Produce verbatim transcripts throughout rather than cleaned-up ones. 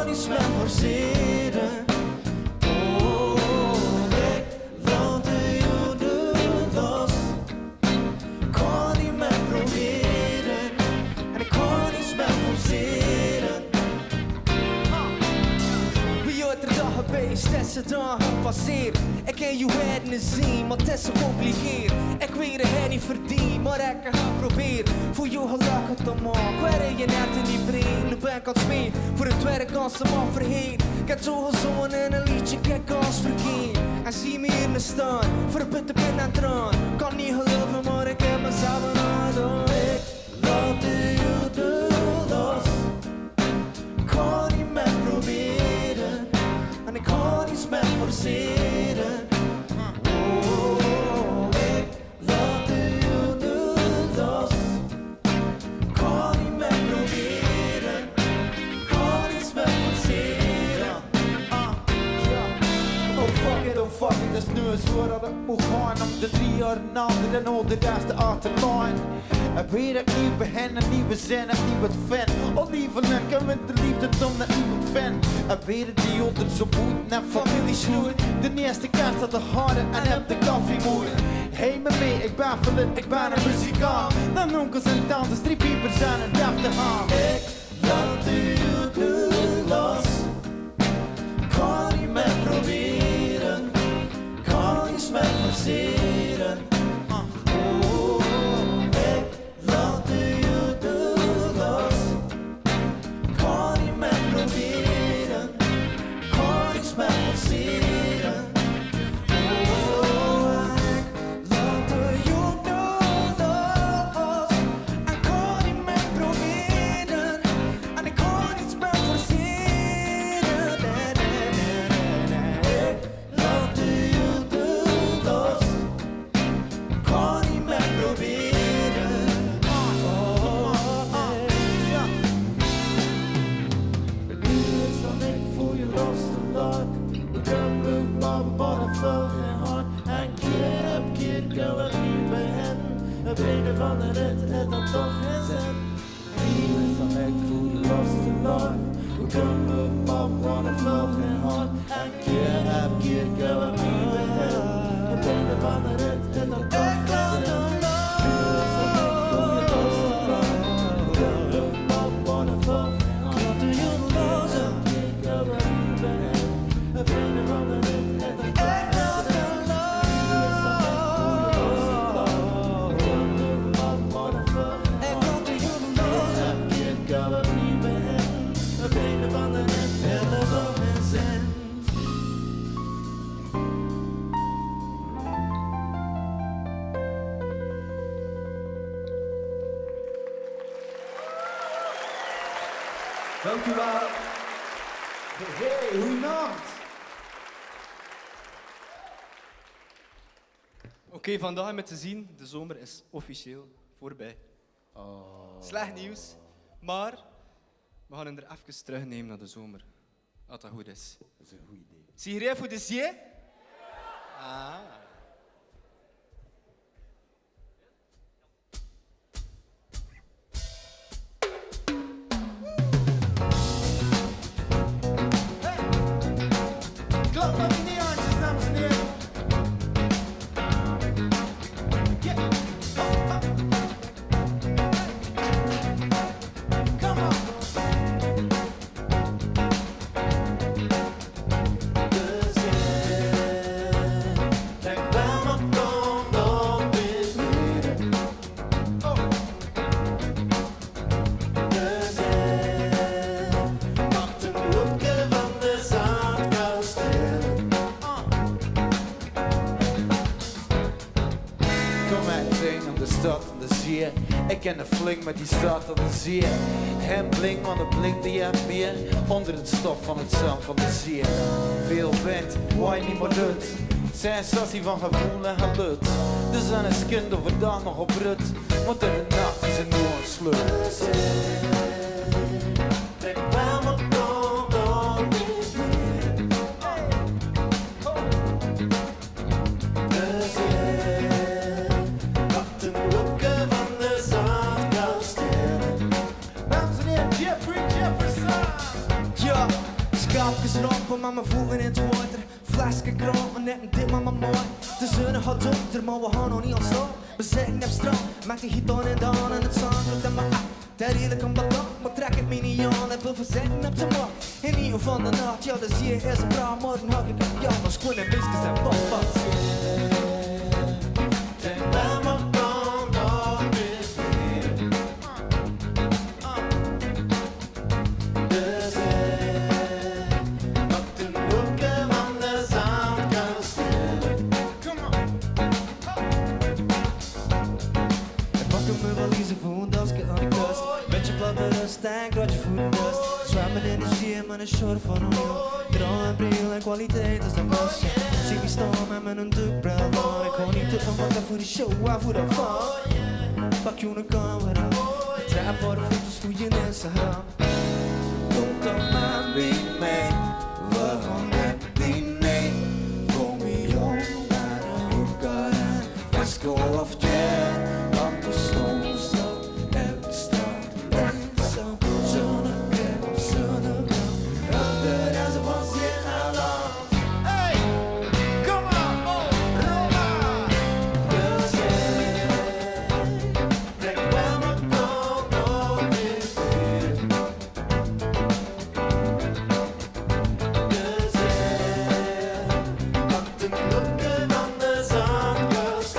kan niets meer forceren. Oh, ik laat de joden los. Kan niet meer proberen. En ik kan niets meer forceren. Wie ooit er dag geweest, is het dan gepasseerd. Ik ken je herden zien, maar het is zo compliceerd. Ik weet dat hij niet verdient, maar ik ga proberen. Voor je gelukkig te maken, ik weet je net in die brein. Nu ben ik aan het smeen, voor de tweede kans hem al verheen. Ik heb zo gezongen en een liedje, kijk als verkeerd. En zie me hier staan, voor een putte pen en traan. Kan niet geloven, maar ik heb mezelf een aan. Ik laat de joden los. Kan niet meer proberen. En ik kan niets meer forceren. Oh, ik laat de joden los. Kan niet meer proberen. Kan niets meer forceren. Oh fuck it, oh fuck it, het is nu zo dat het moet gaan. Om de drie jaar een ander en al de rest achterlaan. En weer opnieuw beginnen, nieuwe zin en nieuw het fan. Oh lieve lekker met de liefde dan naar iemand fan. En weer die onder zo boet en familie schroeien. De eerste kerst had de harde en heb de koffie moeien. Hey me mee, ik ben verliefd, ik ben een muzikant. Dan onkels en tantes, drie piepers en een deftig hand. Ik laat de joden los. Kan niet meer proberen. Kan niets meer forceren. Oh, ik laat de joden los. Kan niet meer proberen. Kan niets meer forceren. Oh, ik laat de joden los. En kan niet meer proberen. En ik kan niets meer forceren. Ik laat de joden los. Kan niet meer proberen. Oh, ja. Nu is dan ik voor je los te laat. We kunnen maar we worden veel geen hart. En keer op keer kan het niet bij hen. Het benen van de rit heeft dan toch geen zin. Nu is dan ik voor je los te laat. We kunnen maar we worden veel geen hart. En keer op keer kan het niet bij hen. Het benen van de rit heeft dan toch geen zin. Nu is dan ik voor je los te laat. We kunnen maar we worden veel geen hart. Laat de joden los. En keer kan het niet bij hen. Het benen van de rit heeft dan toch geen zin. Dank u wel. Hey, goedenavond. Oké, okay, vandaag met te zien, de zomer is officieel voorbij. Oh. Slecht nieuws, maar we gaan hem er even terugnemen naar de zomer. Als dat goed is. Dat is een goed idee. Zie je voor de zee? Ah. Klap maar die handjes, dames en heren. Yeah. Oh, oh. Come on. De zee trekt bij me kant op is midden. Oh. De zee maakt een hoekje van de zandkast stil. Kom mij zijn aan de stad en de zee. Ik ken een flink met die stad aan de zee. Hem blink, man, het blinkt die hem meer. Onder het stof van het zand van de zee. Veel wind, waai niet meer lucht. Sensatie van gevoel en gelut. De zon is kind overdag nog op rut. Want in de nacht is het nooit slut. De zee trekt bij me kant op is midden. De zee maakt een hoekje van de zandkast stil. Dames en heren, Jeffrey Jefferson. Ja, ga even rappen met mijn voeten in het water. Flesje krapen, net een dip met mijn maat. De zon gaat donker, maar we gaan nog niet ontstaan. We zitten op straat, met de gitaar in de hand en het zand drukt in mijn app. Daar redelijk een balkon, maar trek het me niet aan. En wil verzitten op zijn maat. In ieder van de nacht, ja, dus hier is een braaf. Morgen hak ik op jou, maar schoenen, biscuits en papas. Denk bij me dan nog eens weer. De zee, op de hoeken van de zandkast. Ik pak hem me wel eens voor een dasje aan de kust. Beetje platte rust en kratje voor de rust. Zwemmen in de zee met een short van een wiel. Draai een bril en kwaliteit is een bosje. Zie me staan met mijn duikbril aan. Ik ga niet te van wakker voor de show, waar voor de van. Pak je een camera, trap een paar foto's voor je Instagram. Kom dan maar mee mee, we gaan net niet mee. Kom hier jong naar de hoeken en Vasco of Jet. Want de stond zo en de straat en zo. Zonnebril of zonnebril, under as it was in our love. Hey, kom maar, oh, Roma. De zee, trek bij me kom nog eens weer. De zee, op de hoeken van de zandkast.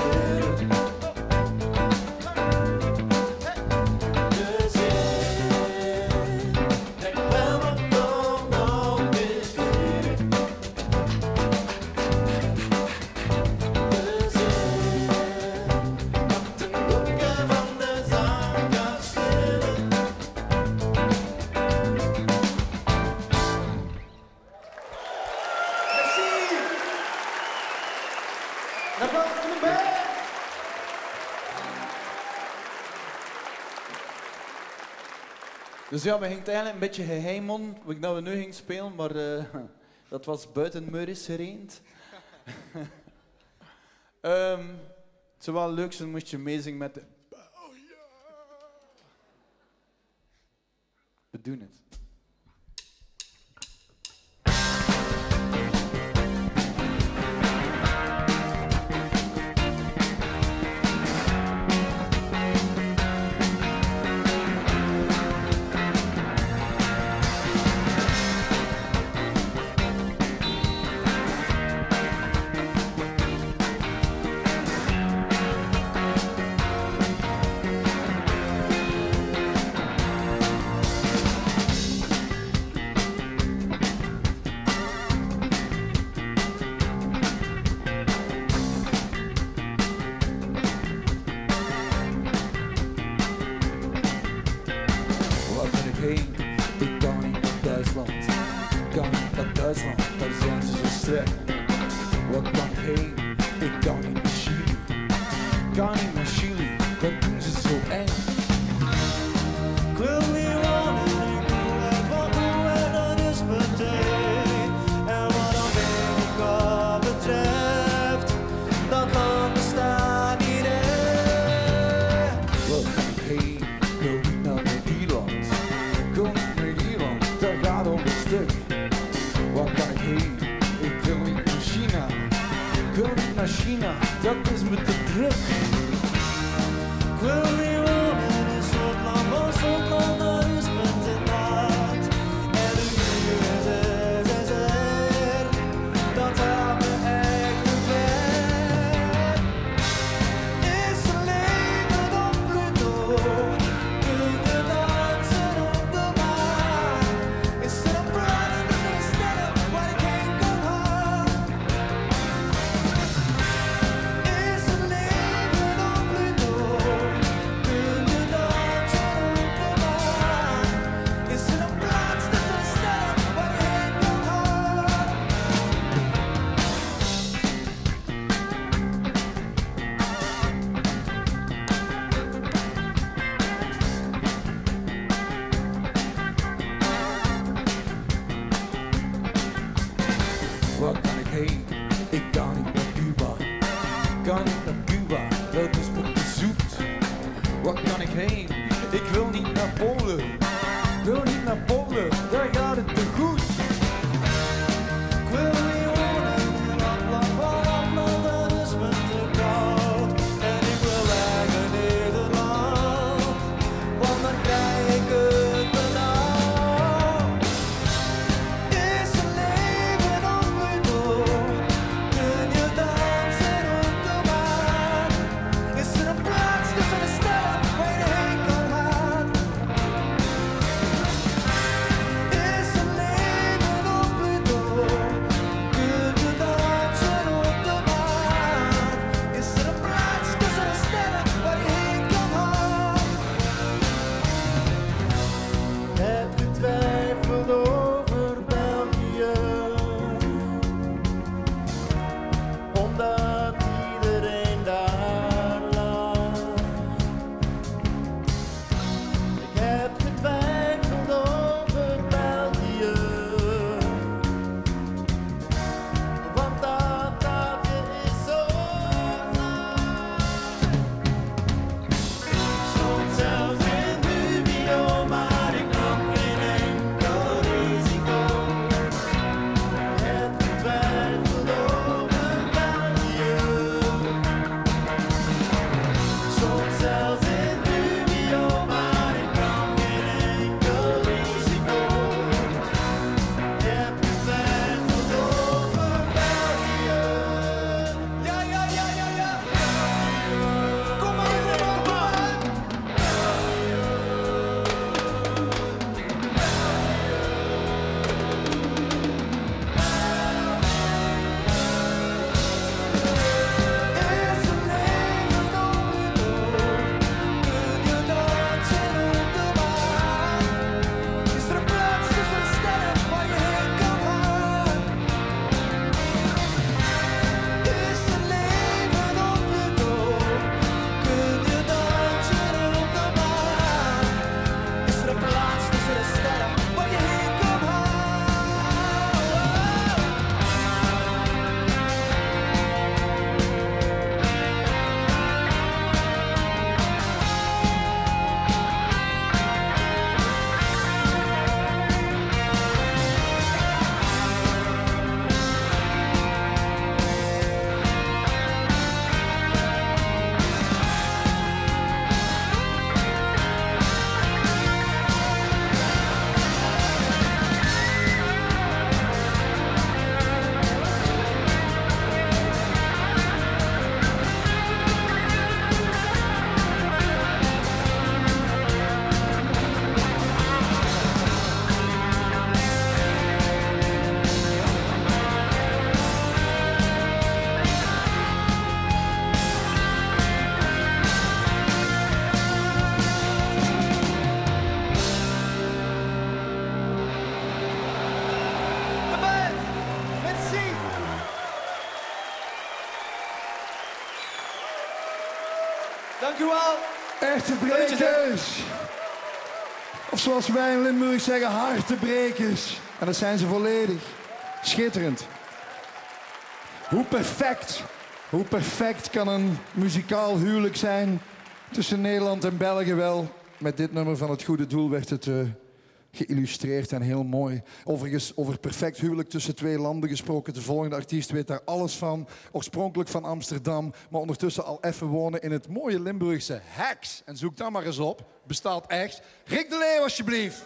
De zee, trek bij me kom nog eens weer. De zee, op de hoeken van de zandkast. Applaus voor de band! Dus ja, we gingen het eigenlijk een beetje geheim on, dat we nu gingen spelen, maar uh, dat was buiten Murris gereend. um, het zou wel leuk zijn, moest je meezingen met de... Oh, ja. We doen het. Waar ben ik heen? Ik kan niet naar Duitsland. Ik kan niet naar Duitsland, daar zijn ze zo sterk. Waar kan ik heen? Ik kan niet naar Chili. Ik kan niet naar Chili, dat doen ze zo eng. Ik wil niet wonen in Kuwait, want Kuwait dat is meteen. En wat Amerika betreft, dat land bestaat niet echt. Waar kan ik heen? Ik wil niet naar Nederland. Ik wil niet naar Nederland, daar gaat om een stuk. Waar kan ik heen? Ik wil niet naar China. Ik wil niet naar China, dat is me te druk. Ik wil niet wonen in Schotland, want Schotland dat is me te laat. En de muur is is er, dat houdt me echt te ver. Is er leven op Pluto? Kun je dansen op de maan? Is er een plaats tussen de sterren waar ik heen kan gaan? Is er leven op Pluto? Kun je dansen op de maan? Is er een plaats tussen de sterren waar ik heen kan gaan? Waar kan ik heen? Ik kan niet naar Cuba. Ik kan niet naar Cuba, dat is me te zoet. Waar kan ik heen? Ik wil niet naar Polen. Ik wil niet naar Polen, daar gaat het te goed. Dank u wel. Echte brekers. Of zoals wij in Limburg zeggen, hartebrekers. En dat zijn ze volledig. Schitterend. Hoe perfect, hoe perfect kan een muzikaal huwelijk zijn tussen Nederland en België wel. Met dit nummer van Het Goede Doel werd het uh, geïllustreerd en heel mooi. Overigens, over perfect huwelijk tussen twee landen gesproken. De volgende artiest weet daar alles van. Oorspronkelijk van Amsterdam, maar ondertussen al even wonen in het mooie Limburgse Heks. En zoek dat maar eens op. Bestaat echt. Rick de Leeuw, alsjeblieft.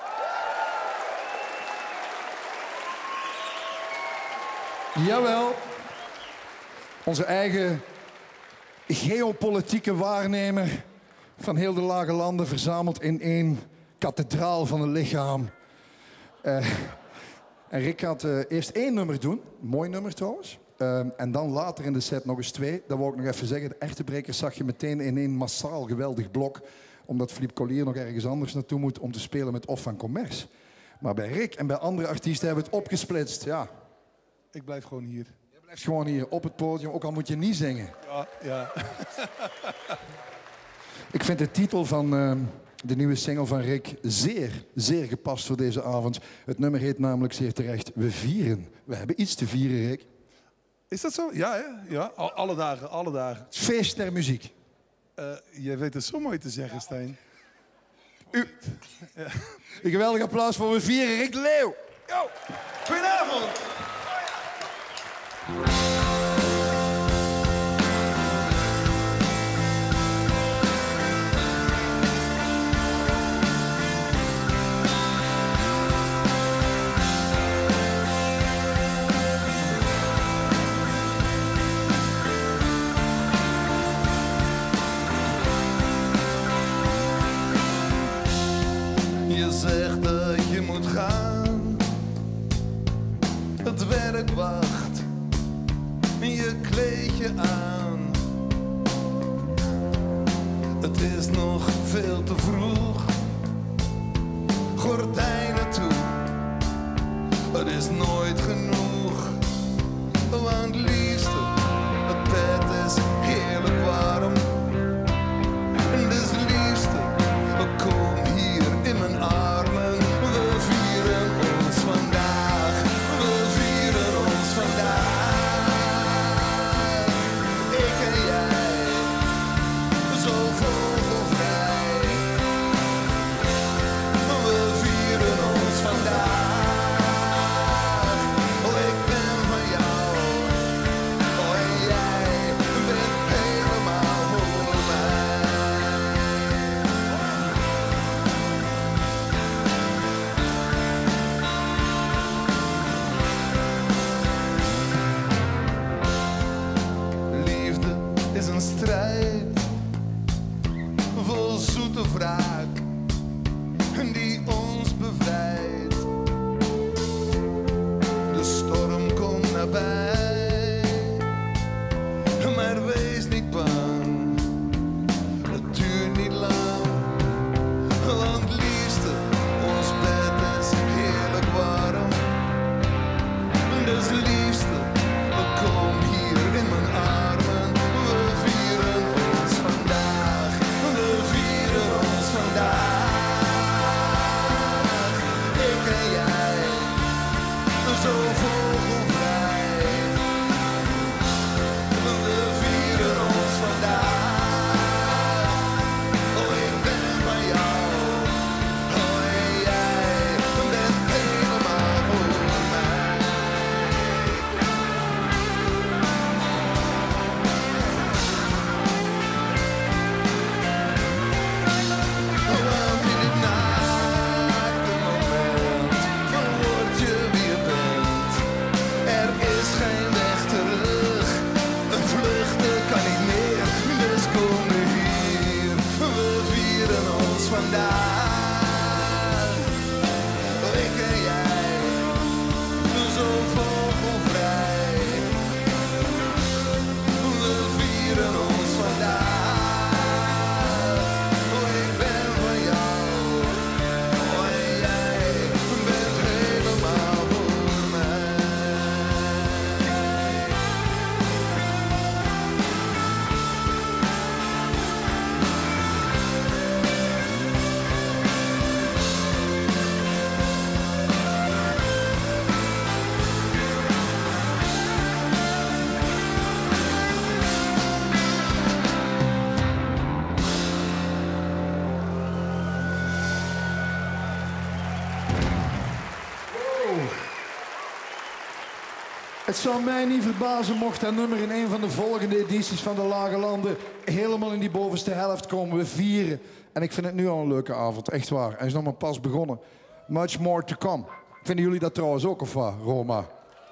Jawel. Onze eigen geopolitieke waarnemer van heel de lage landen verzameld in één kathedraal van een lichaam. Uh, en Rick gaat uh, eerst één nummer doen. Mooi nummer trouwens. Uh, en dan later in de set nog eens twee. Dat wou ik nog even zeggen. De echte brekers zag je meteen in één massaal geweldig blok. Omdat Philippe Collier nog ergens anders naartoe moet om te spelen met Off van Commerce. Maar bij Rick en bij andere artiesten hebben we het opgesplitst. Ja. Ik blijf gewoon hier. Je blijft gewoon hier op het podium, ook al moet je niet zingen. Ja, ja. Ik vind de titel van uh, de nieuwe single van Rick zeer, zeer gepast voor deze avond. Het nummer heet namelijk zeer terecht We Vieren. We hebben iets te vieren, Rick. Is dat zo? Ja, hè? Ja. Al, alle dagen, alle dagen. Feest der muziek. Uh, jij weet het zo mooi te zeggen, Stijn. U... Ja. Een geweldig applaus voor We Vieren, Rick de Leeuw. Yo. Goedenavond. Je zegt dat je moet gaan, het werk wacht, je kleed je aan. Het is nog veel te vroeg, gordijnen toe, het is nooit genoeg. Want liefste, het bed is heerlijk warm. Dus liefste, kom hier in mijn armen. We vieren ons vandaag, we vieren ons vandaag. Ik en jij, zo vogelvrij. We vieren ons vandaag. Oh, ik ben van jou. Oh, en jij bent helemaal voor mij. Liefde is een strijd vol zoete wraak die ons bevrijdt. De storm komt nabij, maar wees niet bang, het duurt niet lang. Want liefste, ons bed is heerlijk warm. Dus liefste, kom hier in mijn armen. We vieren ons vandaag, we vieren ons vandaag. Ik en jij, zo vogelvrij. We vieren ons vandaag. Oh, ik ben van jou. Oh, en jij bent helemaal voor mij. Want in dit naakte moment word je wie je bent. Het zou mij niet verbazen mocht dat nummer in een van de volgende edities van de Lage Landen helemaal in die bovenste helft komen. We vieren. En ik vind het nu al een leuke avond, echt waar. Hij is nog maar pas begonnen. Much more to come. Vinden jullie dat trouwens ook of wat, Roma?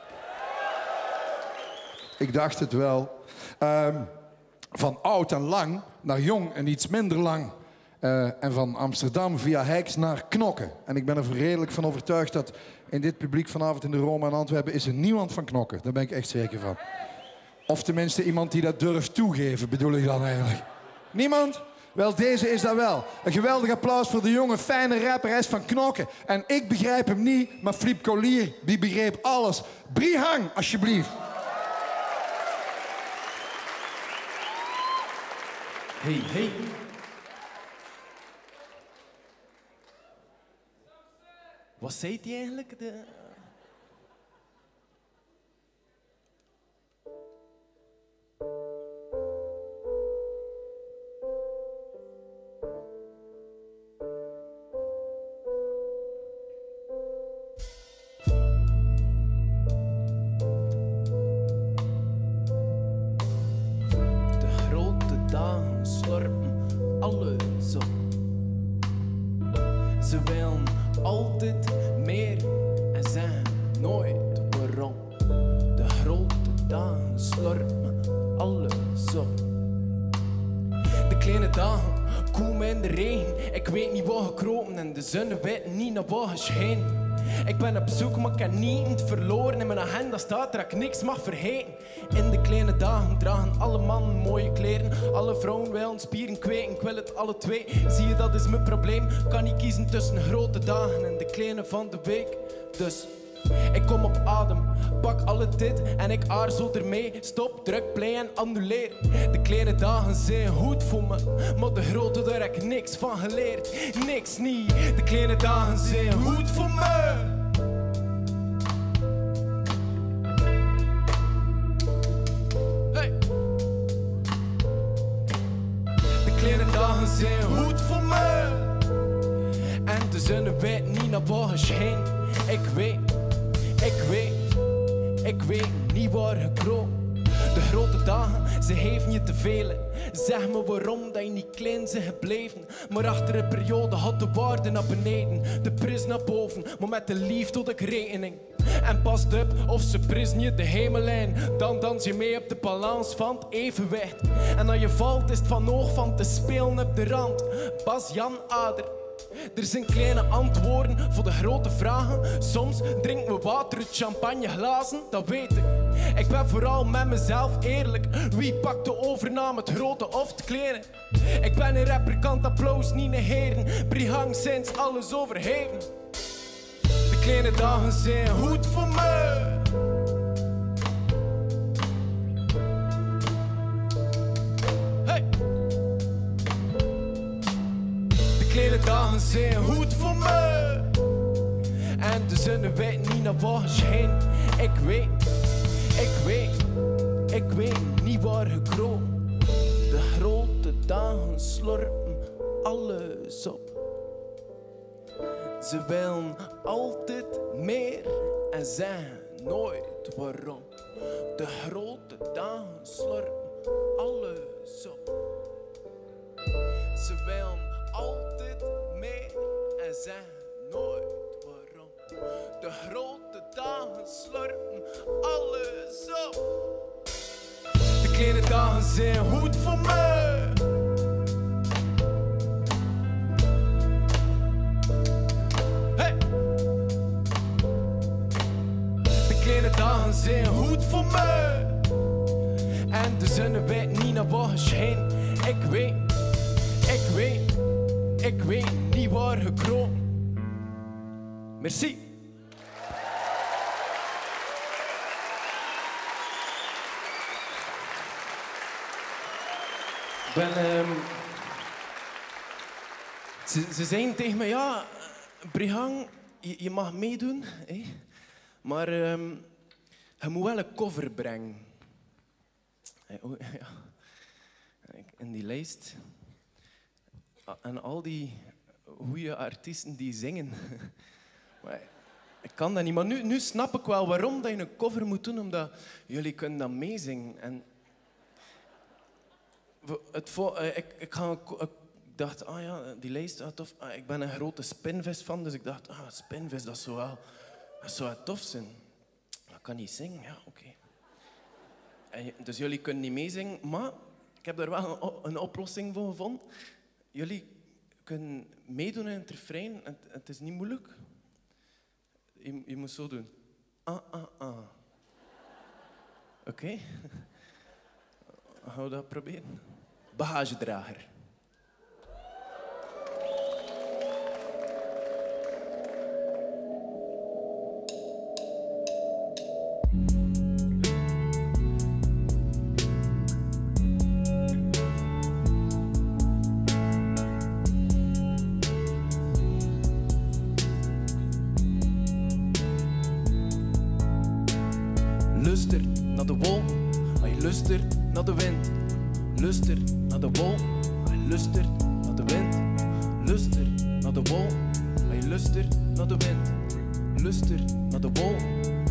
Ik dacht het wel. Um, van oud en lang naar jong en iets minder lang. Uh, en van Amsterdam via Heks naar Knokke. En ik ben er redelijk van overtuigd dat in dit publiek vanavond in de Roma in Antwerpen is er niemand van Knokke. Daar ben ik echt zeker van. Of tenminste iemand die dat durft toegeven, bedoel ik dan eigenlijk. Niemand? Wel, deze is dat wel. Een geweldig applaus voor de jonge, fijne rapper. Hij is van Knokke. En ik begrijp hem niet, maar Flip Collier, die begreep alles. Brihang, alsjeblieft. Hey, hey. Wat zei hij eigenlijk? De... De grote dagen slorpen alles op. Ze willen altijd meer en zeggen nooit waarom. De grote dagen slorpen alles op. De kleine dagen komen in de regen. Ik weet niet waar gekropen en de zon weet niet naar waar gescheen. Ik ben op zoek, maar ik heb niet verloren. In mijn agenda staat dat ik niks mag vergeten. In de kleine dagen dragen alle mannen mooie kleren. Alle vrouwen willen spieren kweken, ik wil het alle twee. Zie je, dat is mijn probleem. Kan niet kiezen tussen grote dagen en de kleine van de week. Dus ik kom op adem, pak alle dit en ik aarzel ermee. Stop, druk, play en annuleer. De kleine dagen zijn goed voor me, maar de grote, daar heb ik niks van geleerd. Niks niet, de kleine dagen zijn goed voor me. Hey. De kleine dagen zijn goed voor me. En de zon weet niet naar waar gescheen. Ik weet, ik weet, ik weet niet waar gekropen. De grote dagen, ze geven je te veel. Zeg me waarom dat je niet klein bent gebleven. Maar achter een periode had de waarde naar beneden. De prijs naar boven, maar met de liefde tot ik rekening. En pas op of ze prijs niet de hemel in. Dan dans je mee op de balans van het evenwicht. En als je valt is het van oog van te spelen op de rand. Bas Jan Ader. Er zijn kleine antwoorden voor de grote vragen. Soms drinken we water uit champagneglazen, dat weet ik. Ik ben vooral met mezelf eerlijk. Wie pakt de overname, het grote of het kleine? Ik ben een rapper, kan het applaus niet negeren. Brihang sinds alles overheven. De kleine dagen zijn goed voor me. De kleine dagen zijn goed voor me. En de zon weet niet naar waar gescheen. Ik weet, ik weet, ik weet niet waar gekropen. De grote dagen slorpen alles op. Ze willen altijd meer en zeggen nooit waarom. De grote dagen slorpen alles op. Ze willen altijd meer en zeggen nooit waarom. De grote dagen slurpen alles op. De kleine dagen zijn goed voor me. Hey. De kleine dagen zijn goed voor me. En de zon weet niet naar waar gescheen. Ik weet, ik weet. Ik weet niet waar gekropen. Merci. Ben, um, ze, ze zeiden tegen me, ja, Brihang, je, je mag meedoen, hè? Maar um, je moet wel een cover brengen. Oh, ja. In die lijst. En al die goede artiesten die zingen. Maar Ik kan dat niet, maar nu, nu snap ik wel waarom dat je een cover moet doen, omdat jullie kunnen dat meezingen. En het vo, uh, ik, ik, ga, ik dacht, ah ja, die lijst, ah, tof. Ah, ik ben een grote Spinvis fan, dus ik dacht, ah, Spinvis, dat zou wel, dat zou wel tof zijn. Ik kan niet zingen, ja, oké. Okay. Dus jullie kunnen niet meezingen, maar ik heb daar wel een, een oplossing voor gevonden. Jullie kunnen meedoen in het refrein, het, het is niet moeilijk. Je, je moet zo doen. Ah, ah, ah. Oké. Okay. Gaan we dat proberen? Bagagedrager. Luister naar de wolk, hij luistert naar de wind. Luister naar de wolk, hij luistert naar de wind. Luister naar de wolk, hij luistert naar de wind. Luister naar de wolk.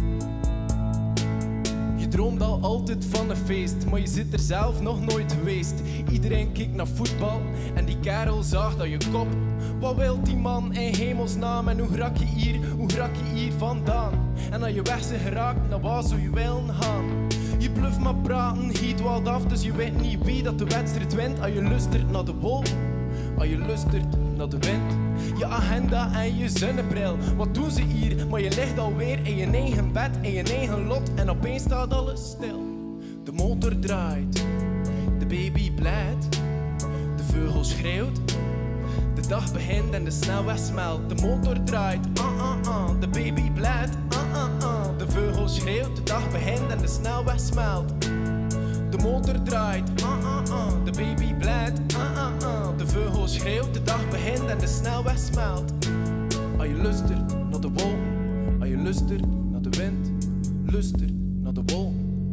Je droomt al altijd van een feest, maar je zit er zelf nog nooit geweest. Iedereen kijkt naar voetbal en die kerel zag dat je kop. Wat wil die man in hemelsnaam en hoe raak je hier, hoe raak je hier vandaan? En als je weg bent geraakt, naar waar zou je willen gaan? Je bluft maar praten, hier dwaalt af, dus je weet niet wie dat de wedstrijd wint. Als je luistert naar de wolk, als je luistert naar de wind. Je agenda en je zonnebril, wat doen ze hier? Maar je ligt alweer in je eigen bed, in je eigen lot en opeens staat alles stil. De motor draait, de baby blijft, de vogel schreeuwt. De dag begint en de snelweg smelt. De motor draait, ah ah ah. De baby blijft, ah ah ah. De vogel schreeuwt, de dag begint en de snelweg smelt. De motor draait, ah ah ah. De baby blijft, ah ah ah. De vogel schreeuwt, de dag begint en de snelweg smelt. Als je luistert naar de wolk, als je luistert naar de wind, luistert naar de wolk.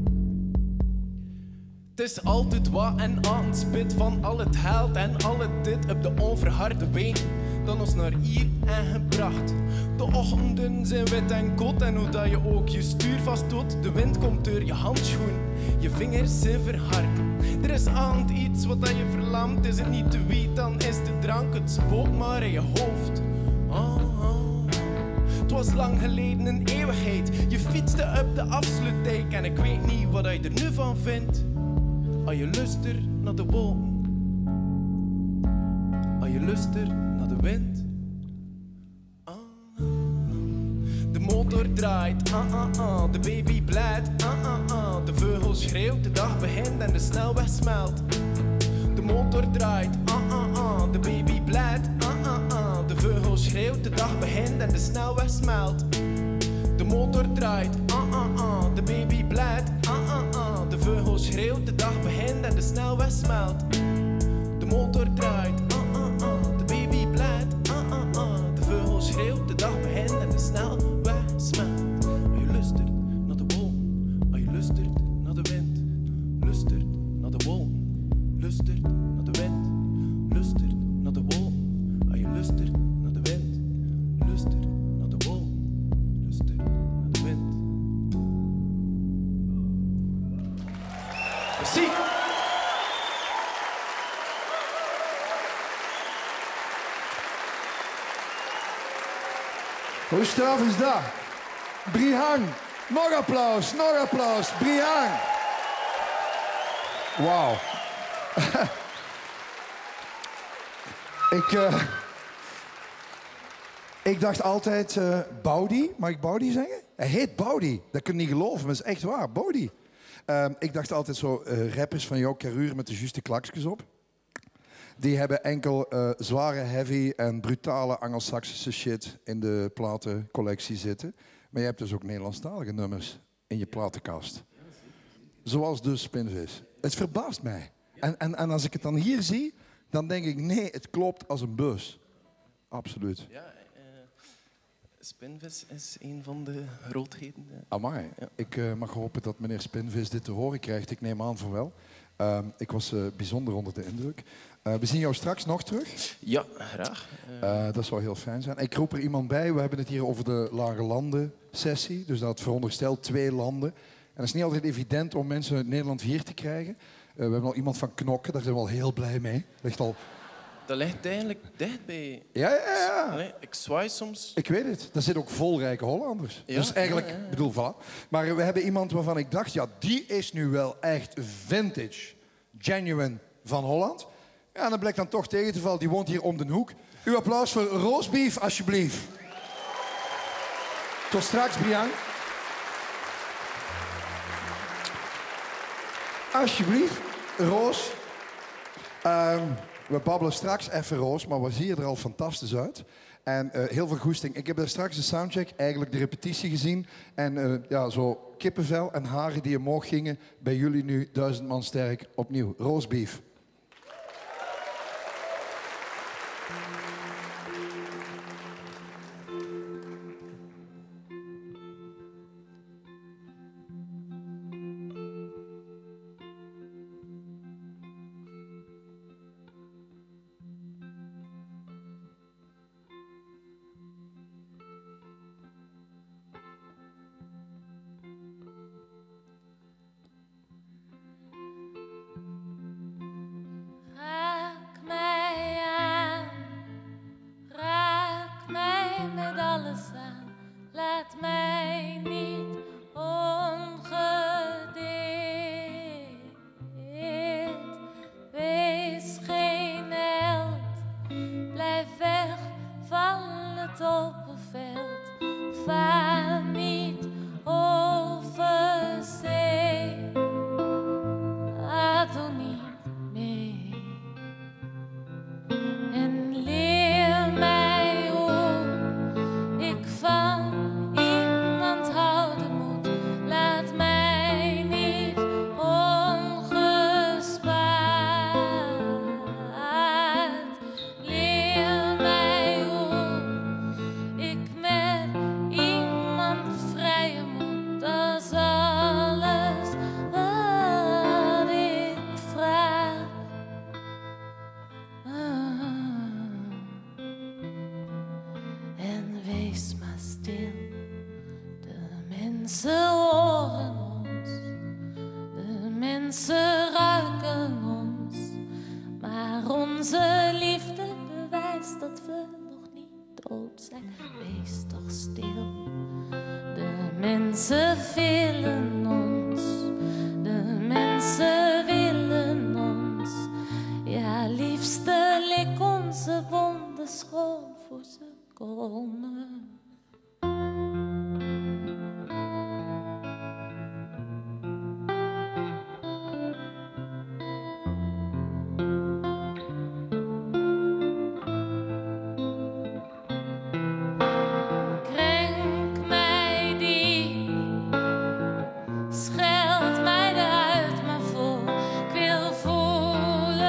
Het is altijd wat en aan het spit van al het geld en al het dit op de onverharde weg. Dan ons naar hier en gebracht. De ochtenden zijn wit en koud en hoe dat je ook je stuur vasthoudt. De wind komt door je handschoen, je vingers zijn verhard. Er is aan iets wat dat je verlamt, is het niet de wiet, dan is de drank het spook maar in je hoofd. Oh, oh. Het was lang geleden een eeuwigheid, je fietste op de afsluitdijk en ik weet niet wat je er nu van vindt. Als je luistert naar de wolken, als je luistert naar de wind. Ah, de motor draait, ah ah ah, de baby blijft, ah ah ah. De vogel schreeuwt, de dag begint en de snelweg smelt. De motor draait, ah ah ah, de baby blijft, ah ah ah. De vogel schreeuwt, de dag begint en de snelweg smelt. De motor draait, ah ah ah, de baby blijft, ah ah ah. De vogel schreeuwt, de dag begint en de snelweg smelt. De motor draait, ah ah ah, de baby blijft, ah ah ah. De vogel schreeuwt, de dag begint en de snelweg smelt. Als je luistert naar de wolk, als je luistert naar de wind, luistert naar de wolk, luistert naar de wind, luistert naar de wolk, als je luistert naar de wind, luistert naar de wolk, luistert naar de wind. Merci. Hoe straf is dat? Brihang. Nog applaus, nog applaus. Brihang. Wauw. ik, uh, ik dacht altijd, uh, Baudi, mag ik Baudi zeggen? Hij heet Baudi, dat kun je niet geloven, maar dat is echt waar, Baudi. Uh, ik dacht altijd zo, uh, rappers van jouw carrière met de juiste klakjes op. Die hebben enkel uh, zware, heavy en brutale Angelsaksische shit in de platencollectie zitten. Maar je hebt dus ook Nederlandstalige nummers in je platenkast. Zoals dus Spinvis. Het verbaast mij. En, en, en als ik het dan hier zie, dan denk ik, nee, het klopt als een bus. Absoluut. Ja, uh, Spinvis is een van de grootheden. Uh. Amai. Ja. Ik uh, mag hopen dat meneer Spinvis dit te horen krijgt. Ik neem aan van wel. Uh, ik was uh, bijzonder onder de indruk. Uh, we zien jou straks nog terug. Ja, graag. Uh, dat zou heel fijn zijn. Ik roep er iemand bij. We hebben het hier over de Lage Landen sessie. Dus dat veronderstelt twee landen. En het is niet altijd evident om mensen uit Nederland hier te krijgen. Uh, we hebben al iemand van Knokke, daar zijn we al heel blij mee. Ligt al... Dat ligt eigenlijk dicht bij... Ja, ja, ja. Allee, ik zwaai soms. Ik weet het. Daar zitten ook volrijke Hollanders. Ja? Dus eigenlijk, Ja, ja, ja. bedoel, voilà. Maar we hebben iemand waarvan ik dacht, ja, die is nu wel echt vintage, genuine van Holland. Ja, en dat blijkt dan toch tegen te vallen. Die woont hier om de hoek. Uw applaus voor Roosbeef, alsjeblieft. Tot straks, Brian. Alsjeblieft, Roos. Um, we babbelen straks even, Roos, maar we zien er al fantastisch uit. En uh, heel veel goesting. Ik heb daar straks de soundcheck, eigenlijk de repetitie gezien. En uh, ja, zo kippenvel en haren die omhoog gingen. Bij jullie nu duizend man sterk opnieuw. Roosbeef.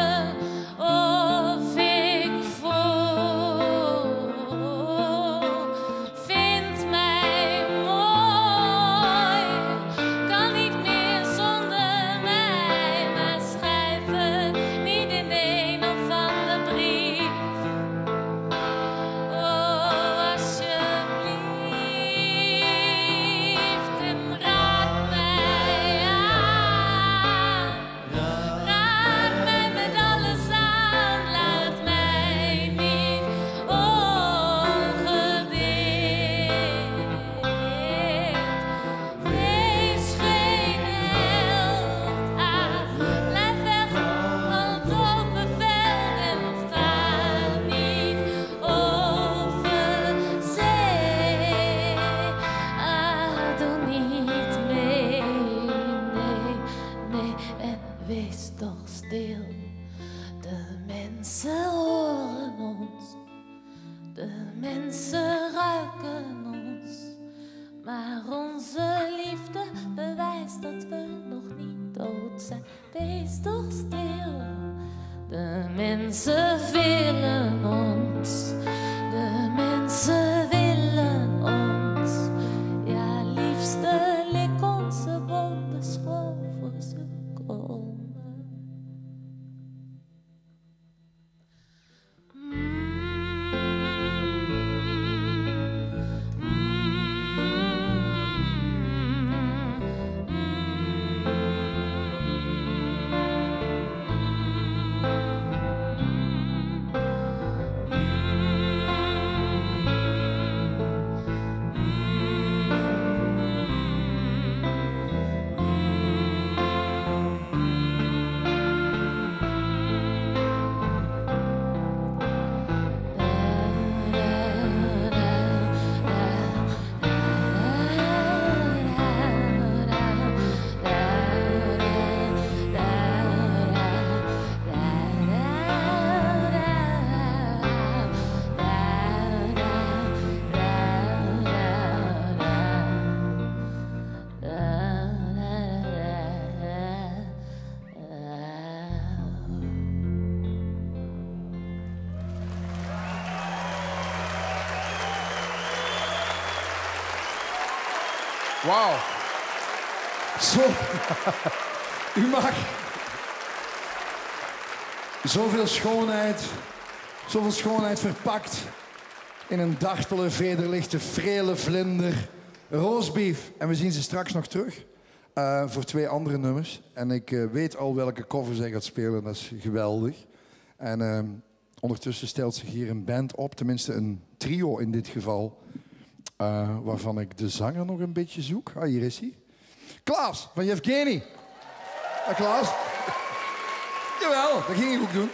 Oh Wauw. Zo. U mag. Zoveel schoonheid. Zoveel schoonheid verpakt in een dartele, vederlichte, frele vlinder. Roastbeef. En we zien ze straks nog terug. Uh, voor twee andere nummers. En ik uh, weet al welke cover zij gaat spelen. Dat is geweldig. En uh, ondertussen stelt zich hier een band op. Tenminste een trio in dit geval. Uh, waarvan ik de zanger nog een beetje zoek. Ah, hier is hij. Klaas van Yevgeny. Ah, Klaas. Jawel, dat ging ik ook doen.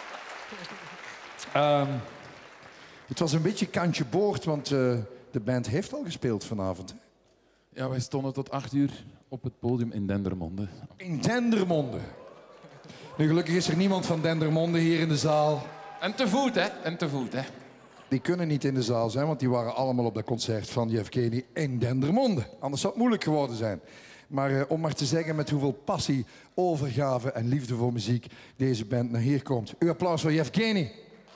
Um, het was een beetje kantje boord, want uh, de band heeft al gespeeld vanavond. Hè? Ja, wij stonden tot acht uur op het podium in Dendermonde. In Dendermonde. Nu, gelukkig is er niemand van Dendermonde hier in de zaal. En te voet, hè? En te voet, hè? Die kunnen niet in de zaal zijn, want die waren allemaal op dat concert van Yevgeny in Dendermonde. Anders zou het moeilijk geworden zijn. Maar uh, om maar te zeggen met hoeveel passie, overgave en liefde voor muziek deze band naar hier komt. Uw applaus voor Yevgeny.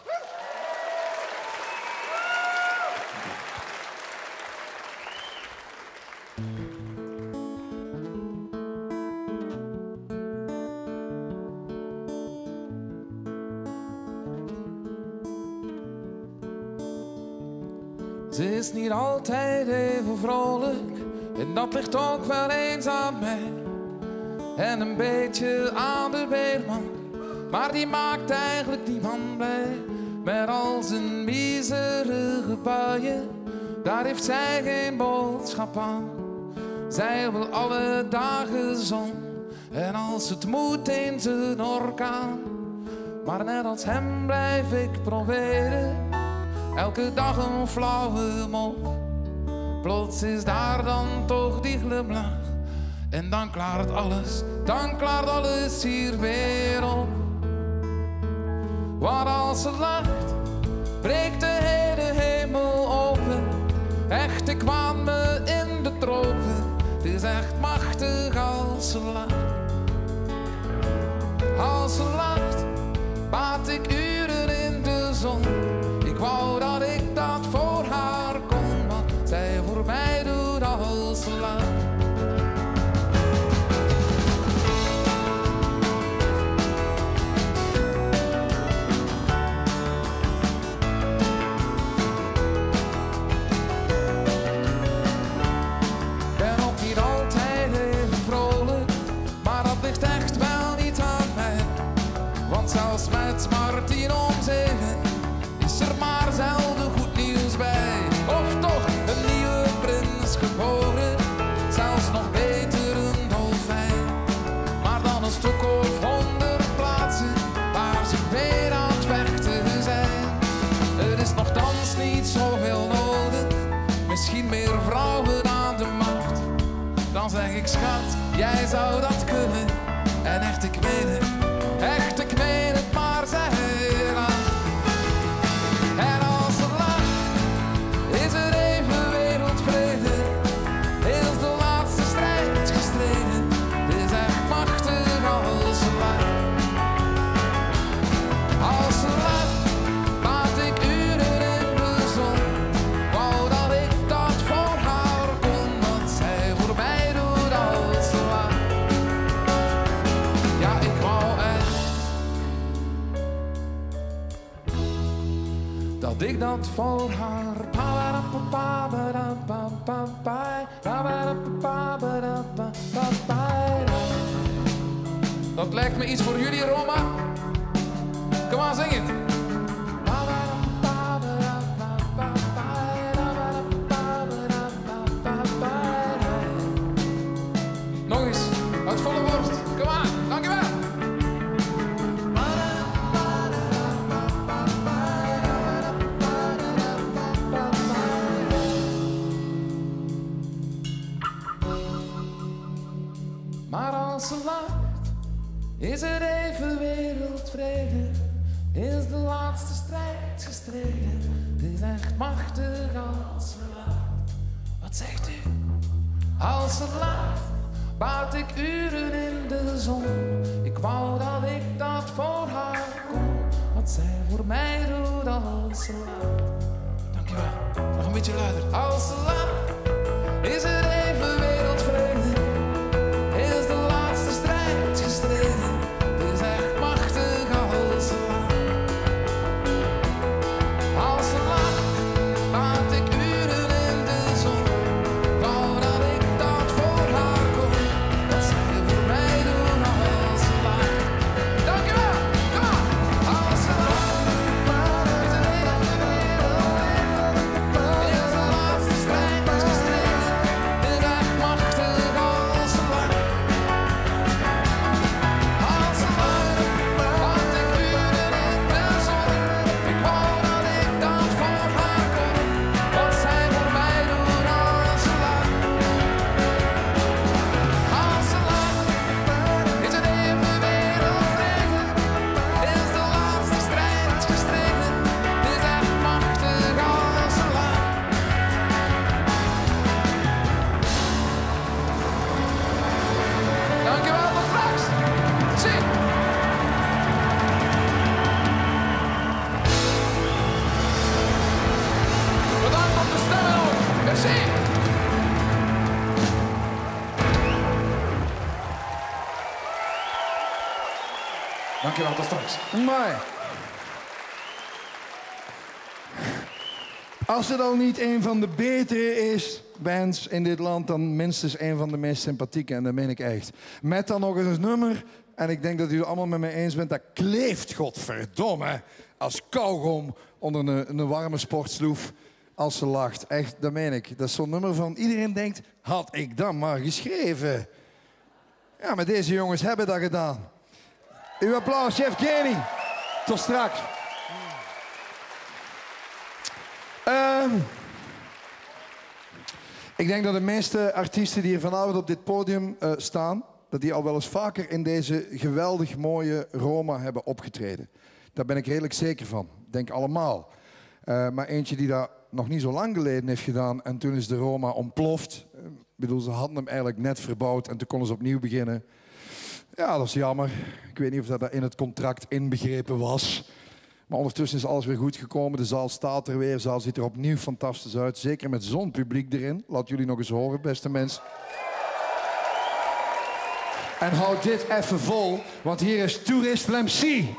Ze is niet altijd even vrolijk en dat ligt ook wel eens aan mij. En een beetje aan de weerman, maar die maakt eigenlijk niemand blij. Met al zijn miserige buien, daar heeft zij geen boodschap aan. Zij wil alle dagen zon en als het moet eens een orkaan. Maar net als hem blijf ik proberen, elke dag een flauwe mop. Plots is daar dan toch die glimlach. En dan klaart alles, dan klaart alles hier weer op. Want als ze lacht, breekt de hele hemel open. Echt, ik waan me in de tropen. Het is echt machtig als ze lacht. Als ze lacht, baat ik uren in de zon. Ik wou dat ik dat voor haar kon, wat zij voor mij doet als ze lacht. Ben ook niet altijd even vrolijk, maar dat ligt echt wel niet aan mij. Want zelfs met Martien om zeven is er maar zelden goed nieuws bij. Of toch een nieuwe prins geboren, zelfs nog beter een dolfijn. Maar dan een stuk of honderd plaatsen waar ze weer aan het vechten zijn. Er is nochtans niet zoveel nodig, misschien meer vrouwen aan de macht. Dan zeg ik schat, jij zou dat kunnen. En echt ik meen het, echt ik meen het, maar zij lacht. En als ze lacht, is er even wereldvrede. Is de laatste strijd gestreden. Het is echt machtig als ze lacht. Als ze lacht, baat ik uren in de zon. Wou dat ik dat voor haar kon, wat zij voor mij doet als ze lacht. Ja, ik wou echt dat ik dat voor haar. Dat lijkt me iets voor jullie, Roma. Kom aan, zing het. Nog eens, uit volle borst. Kom aan, dankjewel. Maar als ze lacht, is er even wereldvrede. Is de laatste strijd gestreden. Het is echt machtig als ze lacht. Wat zegt u? Als ze lacht, baat ik uren in de zon. Ik wou dat ik dat voor haar kon, wat zij voor mij doet als ze lacht. Dankjewel. Nog een beetje luider. Als ze lacht, is er even Dankjewel, tot straks. Maar als het al niet een van de betere is, bands in dit land, dan minstens een van de meest sympathieke. En dat meen ik echt. Met dan nog eens een nummer, en ik denk dat u het allemaal met mij eens bent, dat kleeft, godverdomme, als kauwgom onder een, een warme sportsloef als ze lacht. Echt, dat meen ik. Dat is zo'n nummer van iedereen denkt, had ik dat maar geschreven. Ja, maar deze jongens hebben dat gedaan. Uw applaus, Chef Kenny. Tot straks. Um, ik denk dat de meeste artiesten die hier vanavond op dit podium uh, staan, dat die al wel eens vaker in deze geweldig mooie Roma hebben opgetreden. Daar ben ik redelijk zeker van. Ik denk allemaal. Uh, maar eentje die dat nog niet zo lang geleden heeft gedaan en toen is de Roma ontploft. Uh, ik bedoel, ze hadden hem eigenlijk net verbouwd en toen konden ze opnieuw beginnen. Ja, dat is jammer. Ik weet niet of dat in het contract inbegrepen was. Maar ondertussen is alles weer goed gekomen. De zaal staat er weer. De zaal ziet er opnieuw fantastisch uit. Zeker met zo'n publiek erin. Laat jullie nog eens horen, beste mensen. En houd dit even vol, want hier is Toerist Lemcy.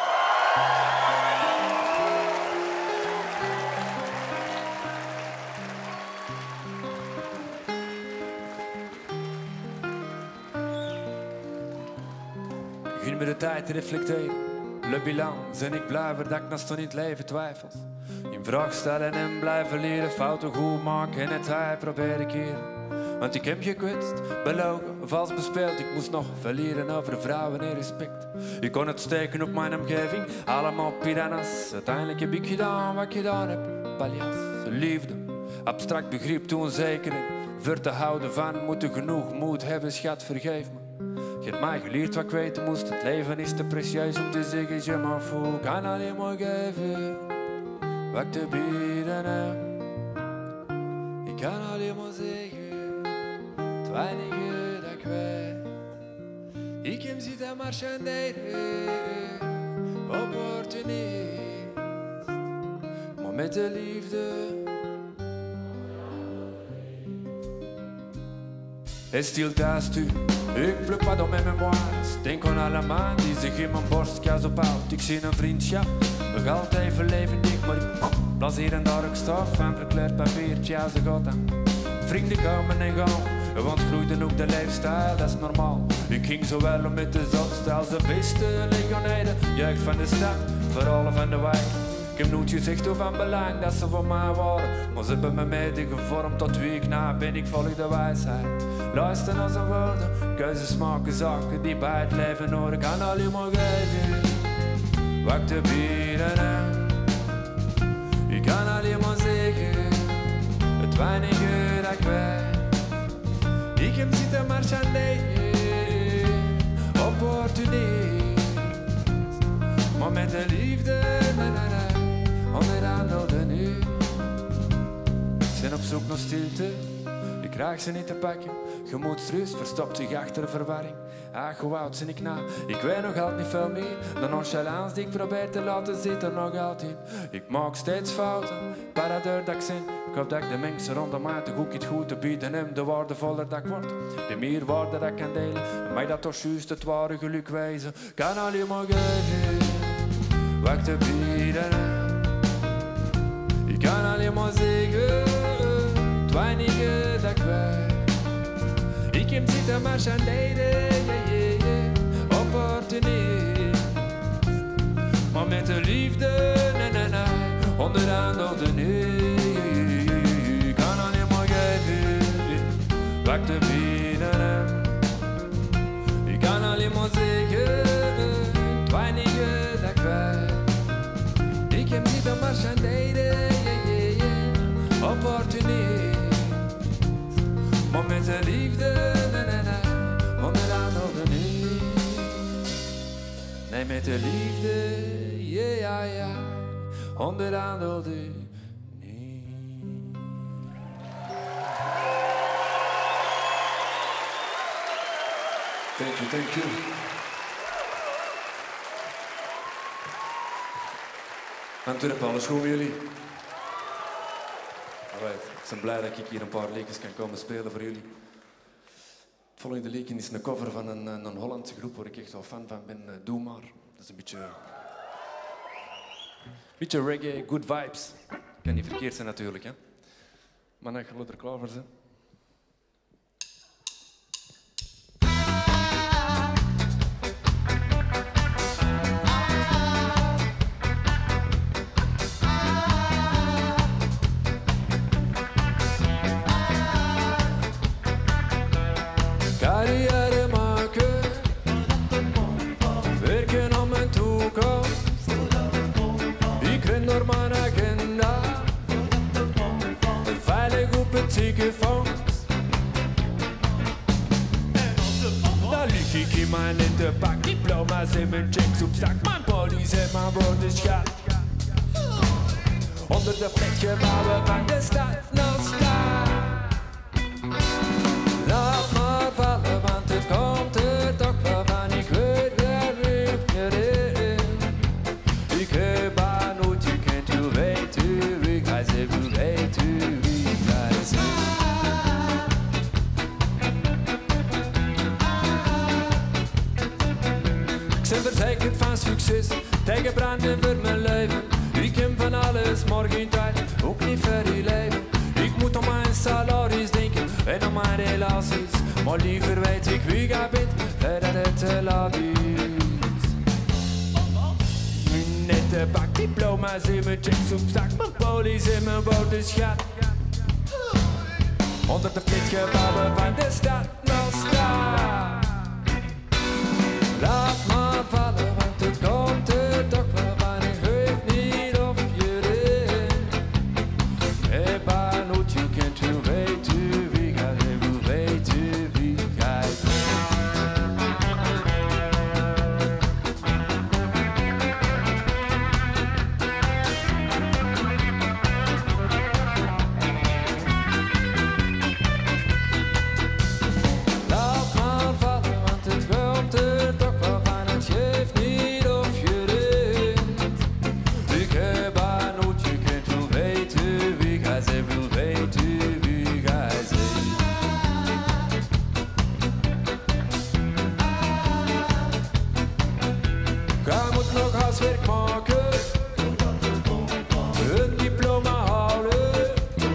Gun me de tijd te reflecteren. Le bilan, zijn ik blij dat ik naast in het leven twijfels. In vraag stellen en blijven leren, fouten goed maken en het hij probeer ik hier. Want ik heb gekwetst, belogen, vals bespeeld. Ik moest nog verleren over vrouwen en respect. Ik kon het steken op mijn omgeving, allemaal piranha's. Uiteindelijk heb ik gedaan wat ik gedaan heb. Paljas, liefde, abstract begrip, toen zeker. Voor te houden van, moeten genoeg moed hebben, schat, vergeef me. Je hebt mij geleerd wat ik weten moest. Het leven is te precieus om te zeggen, je m'en fout. Ik kan alleen maar geven wat ik te bieden heb. Ik kan alleen maar zeggen het weinige dat ik weet. Ik heb zitten marchanderen, opportunist. Maar met de liefde. Het stilte stuur. Ik pluk pas dans mes mémoires. Denk aan alle man die zich in mijn borstkas ophoudt. Ik zie een vriendschap, nog altijd even levendig. Maar ik blaas hier en daar ook stof van verkleurd papiertje als een god aan. Vrienden komen en gaan, want groeide ook de leefstijl, dat is normaal. Ik ging zowel om met de zotste als de beste legioneden. Jeugd van de stad, vooral van de wijk. Ik heb nooit gezegd hoe van belang dat ze voor mij waren. Maar ze hebben me mede gevormd tot wie ik na ben. Ik volg de wijsheid. Luister naar zijn woorden. Keuzes maken zaken die bij het leven horen. Ik kan alleen maar geven wat ik te bieden heb. Ik kan alleen maar zeggen het weinige dat ik weet. Ik heb zitten marchanderen, opportunist. Maar met de liefde, na, na, na. Onderhandelde nu. Zijn op zoek naar stilte, ik krijg ze niet te pakken. Gemoedsrust verstopt zich achter verwarring. Ach, hoe oud ben ik na? Ik weet nog altijd niet veel meer. De nonchalance die ik probeer te laten zit er nog altijd. Ik maak steeds fouten, paradeur dat ik zin. Ik hoop dat ik de mensen rondom mij toch ook iets goed te bieden heb. De waardevoller dat ik word, de meer waarde dat ik kan delen. En mij dat toch juist het ware geluk wijzen. Kan alleen maar geven wat ik te bieden heb. Ik kan alleen maar zeggen het weinige dat ik weet. Ik heb zitten marchanderen, yeah, yeah, yeah. Opportunist. Maar met de liefde, na na na, onderhandelde nu. Ik kan alleen maar geven wat ik te bieden heb. Ik kan alleen maar zeggen het weinige dat ik weet. Ik heb zitten marchanderen, yeah, yeah, yeah. Opportunist. Maar met de liefde, na na na, onderhandelde nu. Nee, met de liefde, yeah, ja, ja, onderhandelde nu. Thank you, thank you. Antwerpen, alles goed met jullie? Alright, ik ben blij dat ik hier een paar liedjes kan komen spelen voor jullie. Het volgende liedje is een cover van een, een Hollandse groep waar ik echt wel fan van ben, Doe Maar. Dat is een beetje... beetje reggae, good vibes. Kan niet verkeerd zijn natuurlijk, hè. Maar dan gaan we er klaar voor zijn. Carrière maken, werken aan mijn toekomst. Ik ren door mijn agenda, veilig op het ziekenfonds. Dan lig ik in mijn lentepak, diploma's en mijn checks op zak. Mijn polies en mijn woord is schat. Onder de flatgebouwen van de stad nog staan. Laat maar vallen, want het komt er toch wel van. Ik weet waar ik erin. Ik heb aan nooit gekend, u weet u wie hij is, u weet u wie hij is. Ik ben verzekerd van succes, tegen branden voor mijn leven. Ik heb van alles, morgen tijd, ook niet voor uw leven. Ik moet om mijn salaris denken en om mijn relaties. Maar liever weet ik wie jij bent, voordat het te laat is. Mijn nette pak, diploma's in mijn checks op zak. Mijn polies in mijn boterschat. Onder de flatgebouwen van de stad nog staan. Laat maar vallen, want het komt er toch wel van. Ik weet niet of je erin. Heb aan nooit gekend, hoe weet u wie gaat, hoe weet u wie gaat. Laat maar vallen, want het komt er toch wel van. Het geeft niet of je erin. Ik heb aan nooit gekend, hoe weet u wie gaat zijn, hoe weet u wie gaat zijn. Ga moet nog huiswerk maken, een diploma halen.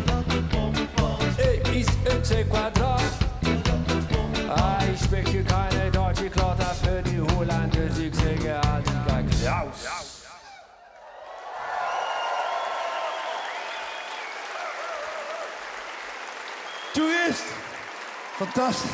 Ik is een C kwadraat. Ah, ik spreek je keine Deutsch, ik laat dat voor die Hollanders. Ik zeg je aan die kijk raus. Toerist! Fantastisch.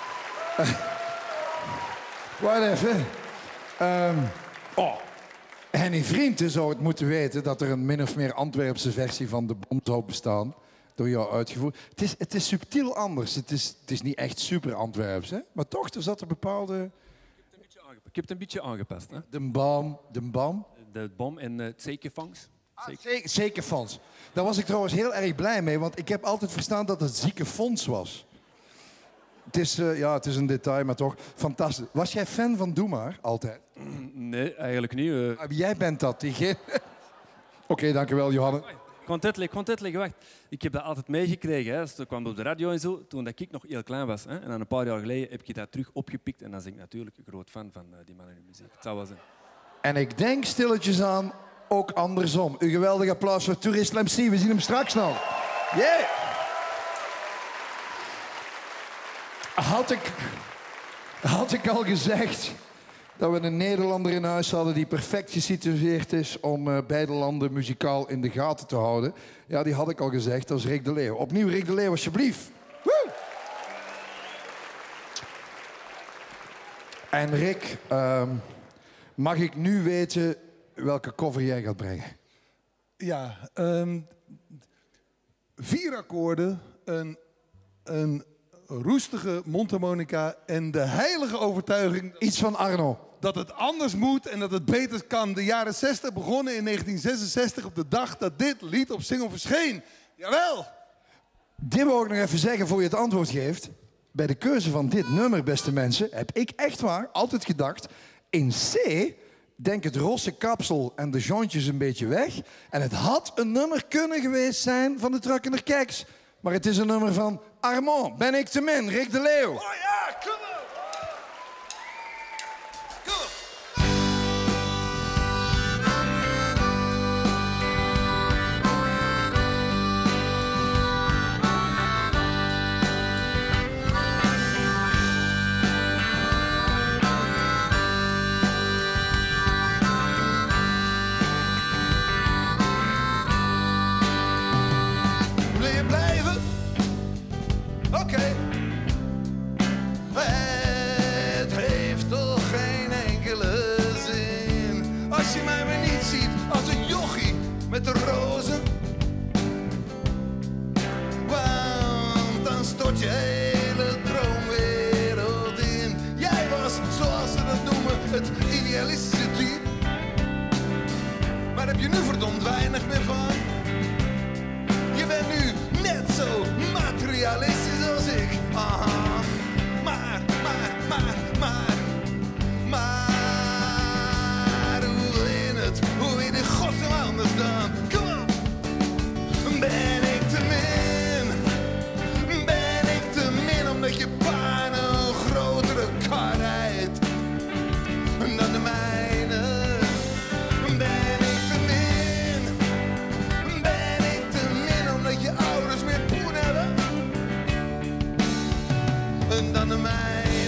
Wacht even. Um, oh. Henny Vrienden zou het moeten weten dat er een min of meer Antwerpse versie van de bom zou bestaan. Door jou uitgevoerd. Het is, het is subtiel anders. Het is, het is niet echt super Antwerps, hè? Maar toch, er zat een bepaalde... Ik heb het een beetje aangepast. Hè? De bam, de bam. De bom en het zekervangs. Ah, zeker, zeker fonds. Daar was ik trouwens heel erg blij mee, want ik heb altijd verstaan dat het ziekenfonds was. Het is, uh, ja, het is een detail, maar toch fantastisch. Was jij fan van Doe Maar, altijd? Nee, eigenlijk niet. Uh... Ah, jij bent dat, diegene. Oké, okay, dankjewel, Johanne. Ik kon het uitleggen, ik kon het uitleggen, wacht. Ik heb dat altijd meegekregen. Hè. Dus dat kwam op de radio en zo, toen dat ik nog heel klein was. Hè. En dan een paar jaar geleden heb ik dat terug opgepikt. En dan ben ik natuurlijk een groot fan van uh, die man in de muziek. Het zou wel zijn. En ik denk stilletjes aan ook andersom. Een geweldig applaus voor Toerist M C. We zien hem straks nog. Yeah! Had ik, had ik al gezegd dat we een Nederlander in huis hadden die perfect gesitueerd is om uh, beide landen muzikaal in de gaten te houden? Ja, die had ik al gezegd. Dat is Rick de Leeuw. Opnieuw Rick de Leeuw, alsjeblieft. Woe! En Rick, uh, mag ik nu weten welke cover jij gaat brengen? Ja, um, vier akkoorden, een, een roestige mondharmonica en de heilige overtuiging... Iets van Arno. Dat het anders moet en dat het beter kan. De jaren zestig begonnen in negentien zesenzestig op de dag dat dit lied op single verscheen. Jawel! Dit wil ik nog even zeggen voor je het antwoord geeft. Bij de keuze van dit nummer, beste mensen, heb ik echt waar altijd gedacht... in C, denk het rosse kapsel en de jointjes een beetje weg. En het had een nummer kunnen geweest zijn van de Truckender Keks. Maar het is een nummer van Armand, Ben ik te min, Rick de Leeuw. Oh ja, kom op! Kom op! stort je hele droomwereld in. Jij was, zoals ze dat noemen, het idealistische type. Maar heb je nu verdomd weinig meer van? Je bent nu net zo materialistisch als ik. Aha. Maar, maar, maar, maar, maar, hoe wil je het? Hoe wil je de godsnaam anders dan? Kom op! Ben ik te min? Ben ik te min omdat je pa een grotere kar rijdt dan de mijne? Ben ik te min? Ben ik te min omdat je ouders meer poen hebben dan de mijne?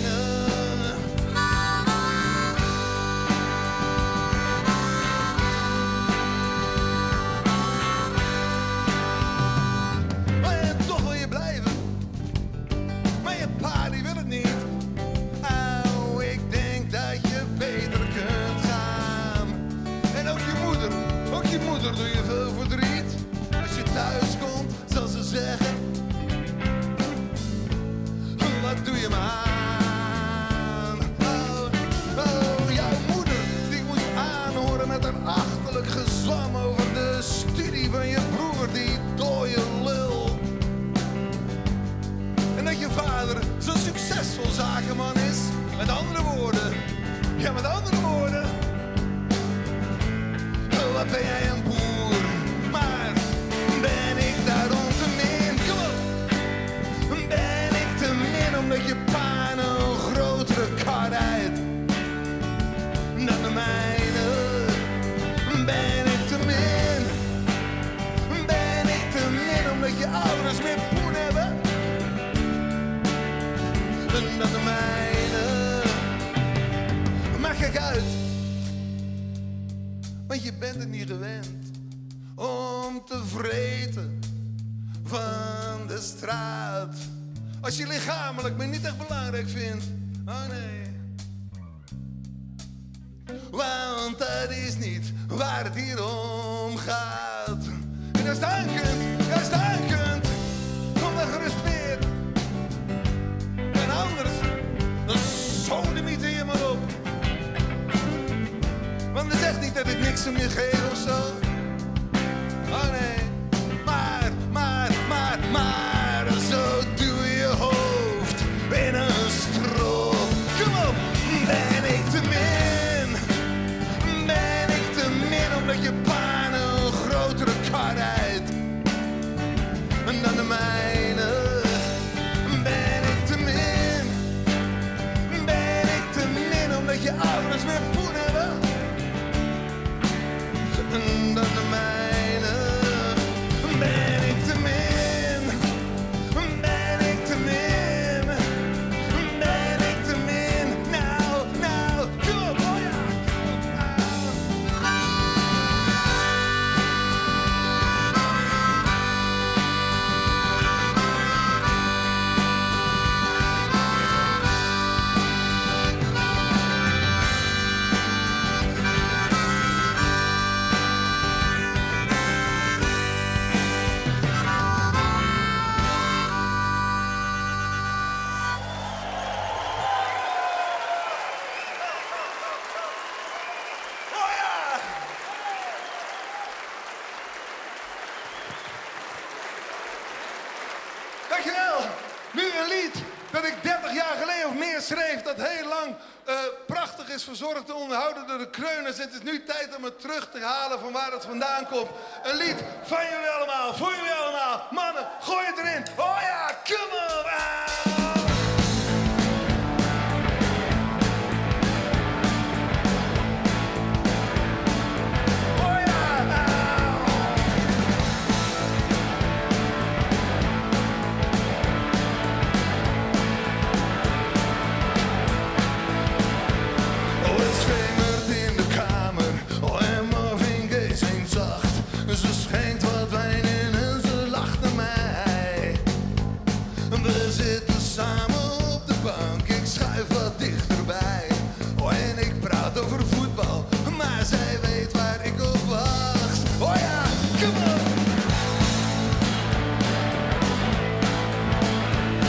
Doe je veel verdriet? Als je thuis komt, zal ze zeggen: wat doe je me aan? Oh, oh, jouw moeder, die moest aanhoren met haar achterlijk gezwam over de studie van je broer, die dooie lul. En dat je vader zo'n succesvol zakenman is. Met andere woorden, ja, met andere woorden. Wat ben jij een boer, maar ben ik daarom te min? Kom op! Ben ik te min omdat je pa een grotere kar rijdt dan de mijne? Ben ik te min? Ben ik te min omdat je ouders meer poen hebben dan de mijne? Maar kijk uit! Want je bent het niet gewend om te vreten van de straat. Als je lichamelijk me niet echt belangrijk vindt, oh nee. Want dat is niet waar het hier om gaat. En als het aan kunt, als het aan kunt, kom dan gerustmeerd. En anders, dan sodemieter je maar op. Want het is echt niet dat ik niks om je geef of zo. Oh nee. Maar, maar, maar, maar. Zo duw je hoofd in een strop. Kom op. Ben ik te min? Ben ik te min omdat je pa een grotere kar rijdt dan de mijne? Ben ik te min? Ben ik te min omdat je ouders meer poen hebben dan de mijne? Ben ik te min? Ben ik te min? Ben ik te min? Nou, nou, kom op, oh ja! Dankjewel. Nu een lied dat ik dertig jaar geleden of meer schreef, dat heel lang uh, prachtig is verzorgd en onderhouden door de kreuners. Het is nu tijd om het terug te halen van waar het vandaan komt. Een lied van jullie allemaal, voor jullie allemaal. Mannen, gooi het erin. Oh ja, kom op. Ah. Ze schenkt wat wijn in en ze lacht naar mij. We zitten samen op de bank, ik schuif wat dichterbij. Oh, en ik praat over voetbal, maar zij weet waar ik op wacht. Oh ja, kom op!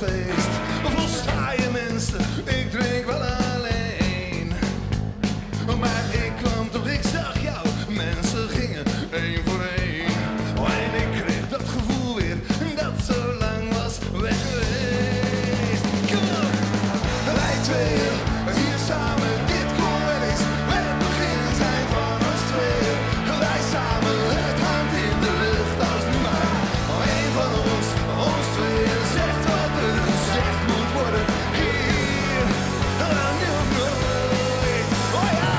feest. Vol saaie mensen, ik drink wel alleen. Maar ik kwam toch, ik zag jou, mensen gingen één voor één. Oh, en ik kreeg dat gevoel weer, dat zo lang was weg geweest. Kom op, wij tweeën, hier samen, dit kon wel eens het begin zijn van ons tweeën. Wij samen, het hangt in de lucht als nu maar. Oh, één van ons, ons tweeën, zegt wat er gezegd moet worden. Hier, dan nu of nooit, oh ja.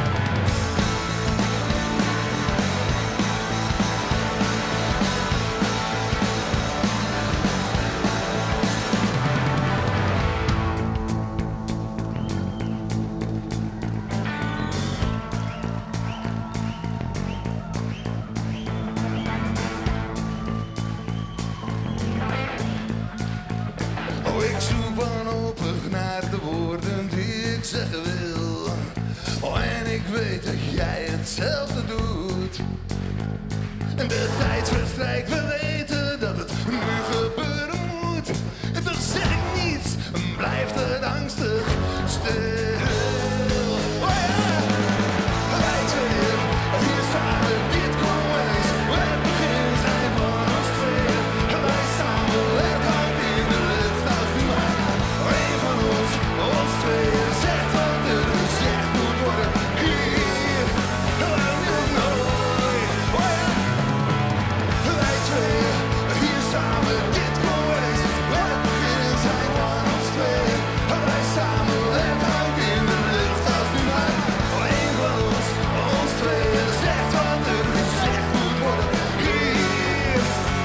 Oh, ik zoek wanhopig naar de woorden die ik zeggen wil. Oh, en ik weet dat jij hetzelfde doet. En de tijd verstrijkt, we weten dat het nu gebeuren moet. En toch zeg ik niets, en blijft het angstig stil. Oh ja, wij tweeën, hier samen, dit kon wel eens het begin zijn van ons tweeën. Wij samen, het hangt in de lucht als nu maar. Eén van ons, ons tweeën, zegt wat er gezegd moet worden. Hier, dan nu of nooit, oh ja. Wij tweeën, hier samen, dit kon wel eens het begin zijn van ons tweeën. Wij samen, het hangt in de lucht als nu maar. Eén van ons, ons tweeën, zegt wat er gezegd moet worden. Hier,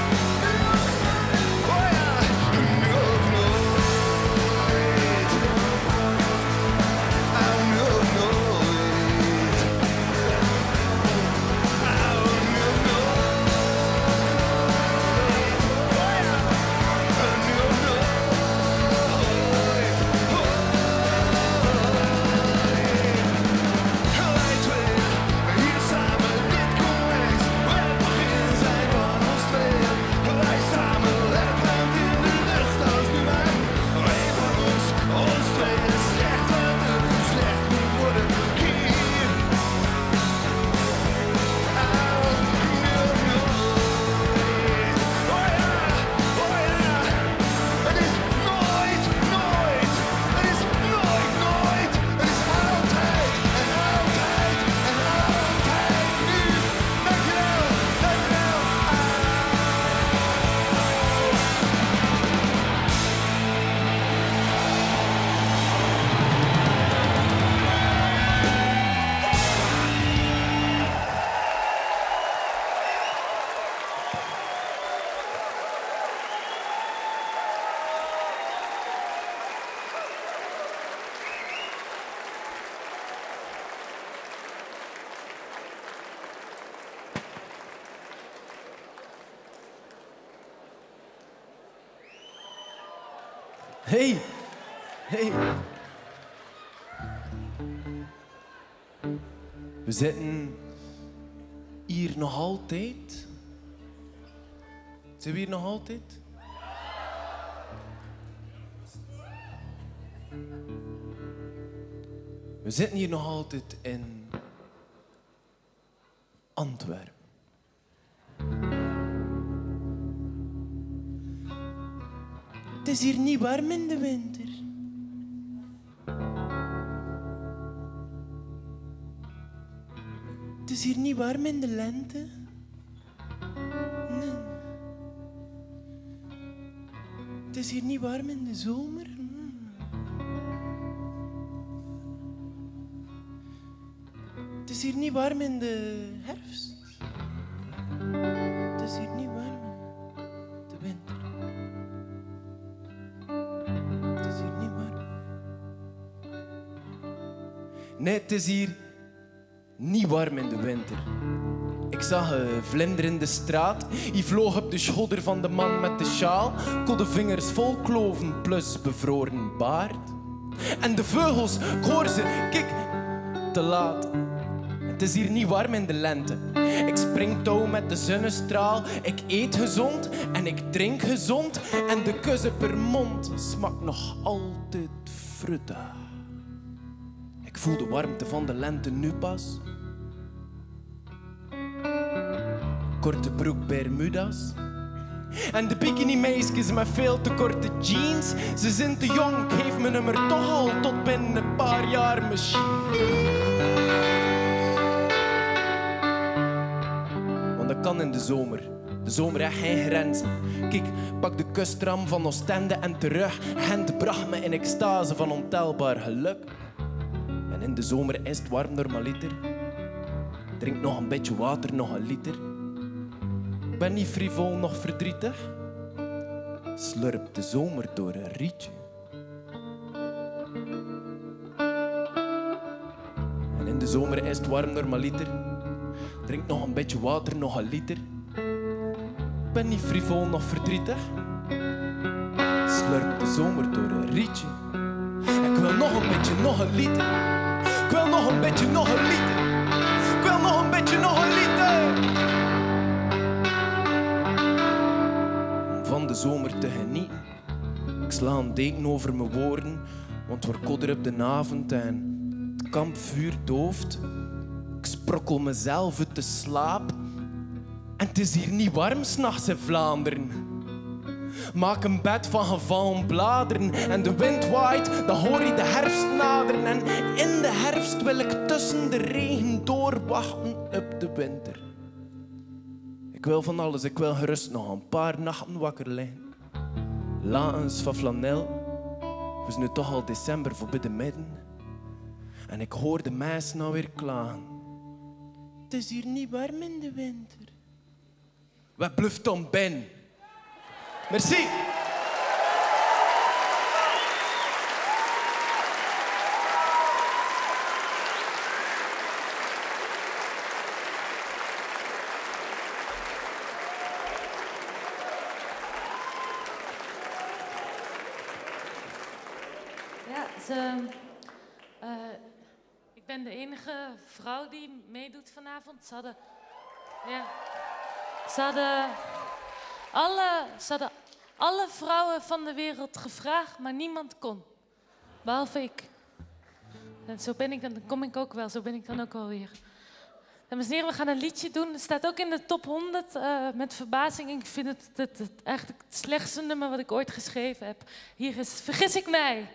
oh ja, nu of nooit. Ah, nu of nooit. Ah, nu of nooit. Oh ja, nu of nooit. Wij tweeën, hier samen, dit kon wel eens het begin zijn van ons tweeën. Wij samen, het hangt in de lucht als nu maar. Eén van ons, ons tweeën, zegt wat er gezegd moet worden. Hier, ah, nu of nooit. Oh ja, oh ja. Het is nooit, nooit. Het is nooit, nooit. Het is altijd en altijd en altijd nu. Dankjewel, dankjewel. Hey, hey. We zitten hier nog altijd. Zijn we hier nog altijd? We zitten hier nog altijd in Antwerpen. Het is hier niet warm in de winter. Het is hier niet warm in de lente. Nee. Het is hier niet warm in de zomer. Mm. Het is hier niet warm in de herfst. Het is hier niet warm in de winter. Het is hier niet warm. Nee, het is hier niet warm in de winter. Ik zag een vlinder in de straat. Hij vloog op de schouder van de man met de sjaal. Kodde vingers vol kloven plus bevroren baard. En de vogels, ik hoor ze, kijk, te laat. Het is hier niet warm in de lente. Ik spring touw met de zonnestraal. Ik eet gezond en ik drink gezond. En de kussen per mond smaakt nog altijd fruta. Ik voel de warmte van de lente nu pas. Korte broek Bermuda's. En de bikini-meisjes met veel te korte jeans. Ze zijn te jong, ik geef mijn nummer toch al tot binnen een paar jaar misschien. Want dat kan in de zomer. De zomer heeft geen grenzen. Kijk, pak de kusttram van Oostende en terug. Gent bracht me in extase van ontelbaar geluk. En in de zomer is het warm normaliter. Drink nog een beetje water, nog een liter. Ik ben niet frivol, nog verdrietig. Slurp de zomer door een rietje. En in de zomer is het warm normaliter. Drink nog een beetje water, nog een liter. Ik ben niet frivol, nog verdrietig. Slurp de zomer door een rietje. Ik wil nog een beetje, nog een liter. Ik wil nog een beetje, nog een liter. Ik wil nog een beetje, nog een liter. Van de zomer te genieten. Ik sla een deken over mijn woorden, want we kodder op de avond en het kampvuur dooft. Ik sprokkel mezelf uit de slaap en het is hier niet warm 's nachts in Vlaanderen. Maak een bed van gevallen bladeren en de wind waait, dan hoor je de herfst naderen. En in de herfst wil ik tussen de regen doorwachten op de winter. Ik wil van alles, ik wil gerust nog een paar nachten wakker liggen. Lakens van flanel, het is nu toch al december voorbij de midden. En ik hoor de mensen nou weer klagen. Het is hier niet warm in de winter. Wat bluft dan Ben? Merci. Ja, ze, uh, ik ben de enige vrouw die meedoet vanavond. Ze hadden, ja, ze hadden, alle, ze hadden alle vrouwen van de wereld gevraagd, maar niemand kon. Behalve ik. En zo ben ik dan, dan kom ik ook wel, zo ben ik dan ook alweer. Dames en heren, we gaan een liedje doen. Het staat ook in de top honderd uh, met verbazing. Ik vind het, het, het eigenlijk het slechtste nummer wat ik ooit geschreven heb. Hier is Vergis ik mij.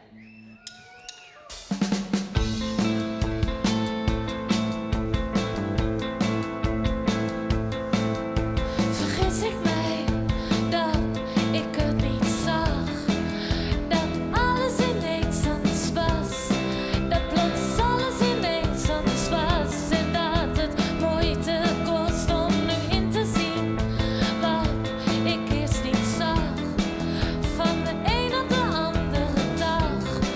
Vergis ik mij dat ik het niet zag, dat alles ineens anders was, dat plots alles ineens anders was en dat het moeite kost om nu in te zien wat ik eerst niet zag. Van de een op de andere dag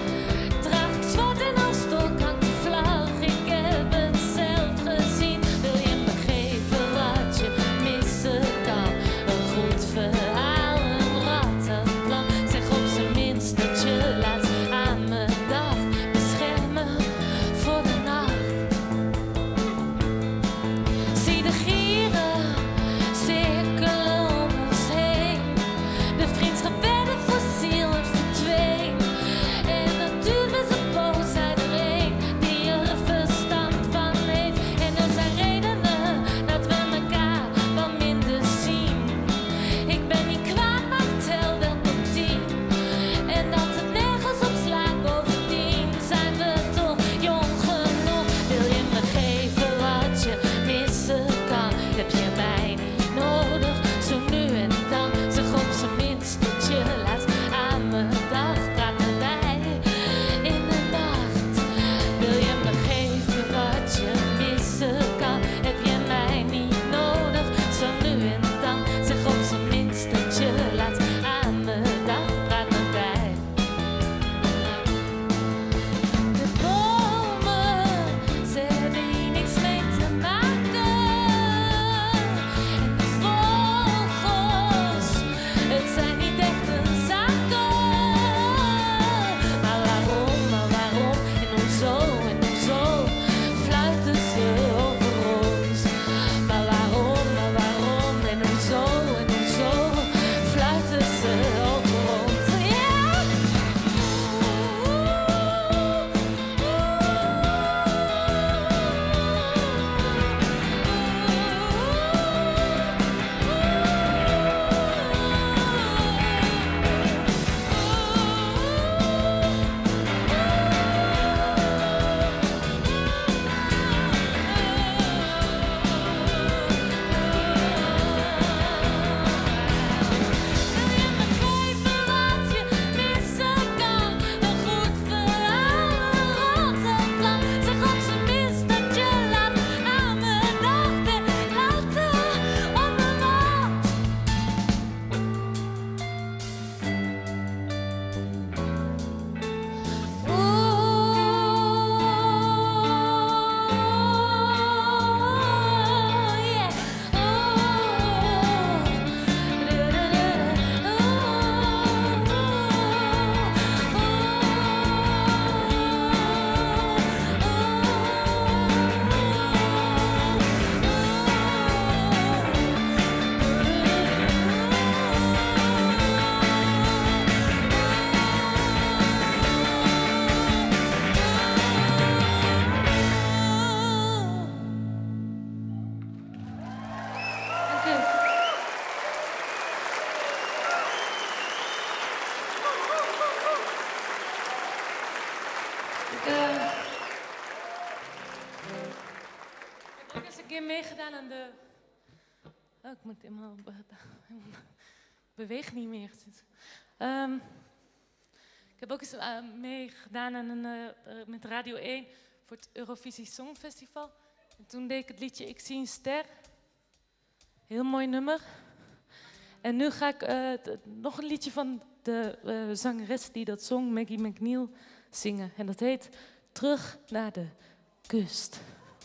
ook eens een keer meegedaan aan de... Oh, ik moet helemaal... Be be beweeg niet meer. Um, ik heb ook eens uh, meegedaan aan een, uh, met Radio één voor het Eurovisie Songfestival. En toen deed ik het liedje Ik zie een ster. Heel mooi nummer. En nu ga ik uh, nog een liedje van de uh, zangeres die dat zong, Maggie McNeil, zingen. En dat heet Terug naar de kust.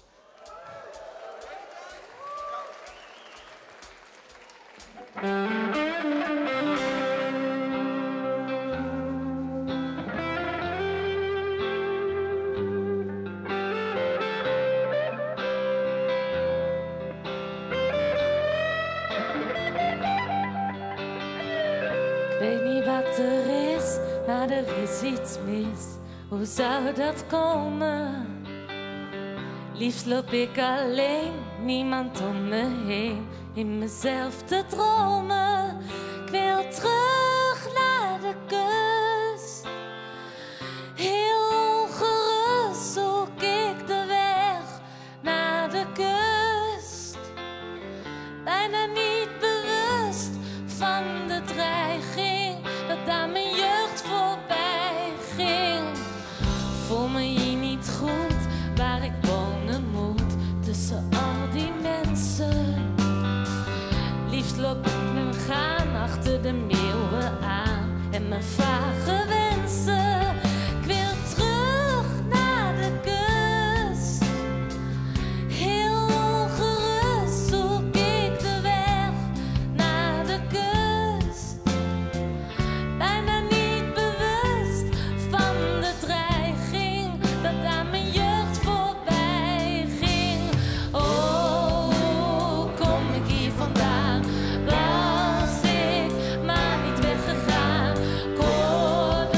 Maar er is iets mis, hoe zou dat komen? Liefst loop ik alleen, niemand om me heen, in mezelf te dromen. Ik wil terug naar de kust, heel ongerust zoek ik de weg naar de kust. Bijna niet bewust van de dreiging dat aan mijn jeugd voorbij ging. Voel me hier niet goed, waar ik wonen moet, tussen al die mensen. Liefst loop ik met me gaan achter de meeuwen aan en mijn vage wensen. Ik wil terug naar de kust, heel ongerust zoek ik de weg naar de kust. Bijna niet bewust van de dreiging dat aan mijn jeugd voorbij ging. Oh, kom ik hier vandaan? Was ik maar niet weggegaan? Kon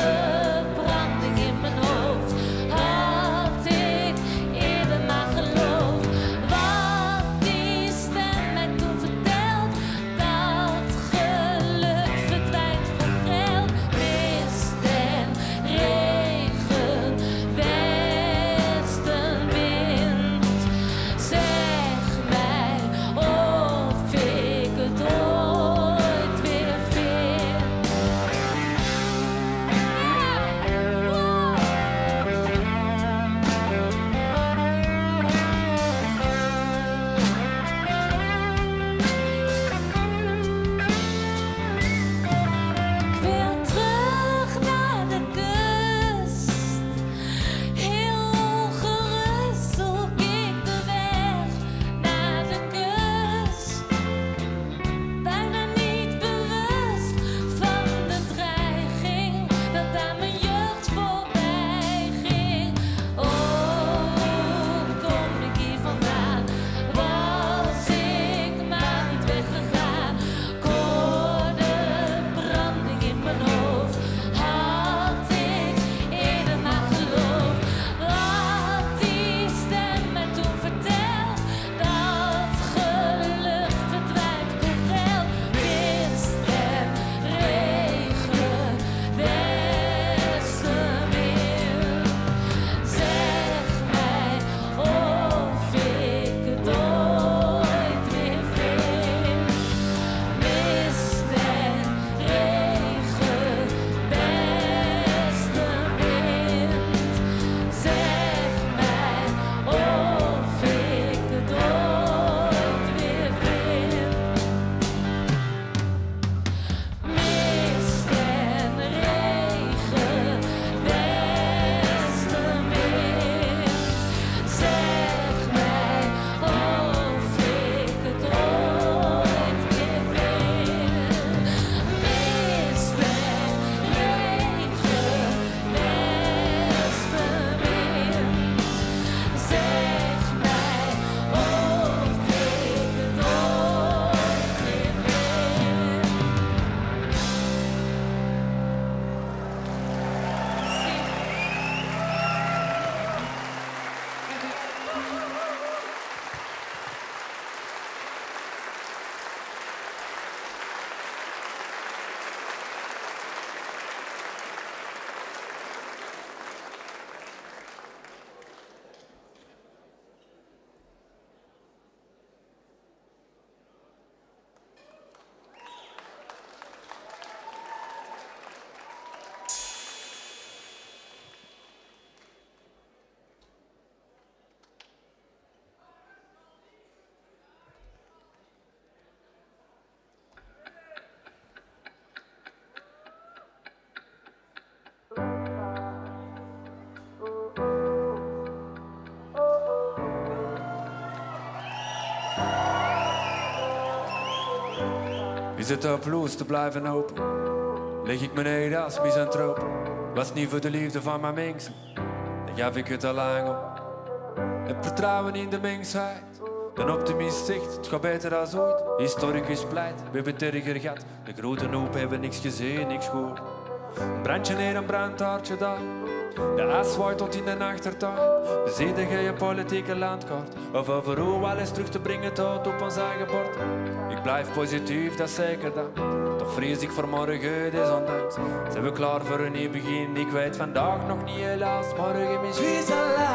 Is het op los te blijven hopen? Leg ik me neer als misantroop? Was niet voor de liefde van mijn mensen, dan gaf ik het al lang op. Heb vertrouwen in de mensheid. De optimist zegt, het gaat beter dan ooit. Historicus pleit, we hebben het erger gehad. De grote hoop hebben niks gezien, niks gehoord. Een brandje neer, een brandhaartje daar. De as waait tot in de achtertuin. Bezedig jij je politieke landkaart? Of overal alles terug te brengen tot op ons eigen bord? Ik blijf positief, dat is zeker dan. Toch vrees ik voor morgen, desondanks. Zijn we klaar voor een nieuw begin? Ik weet vandaag nog niet, helaas. Morgen misschien. Wie is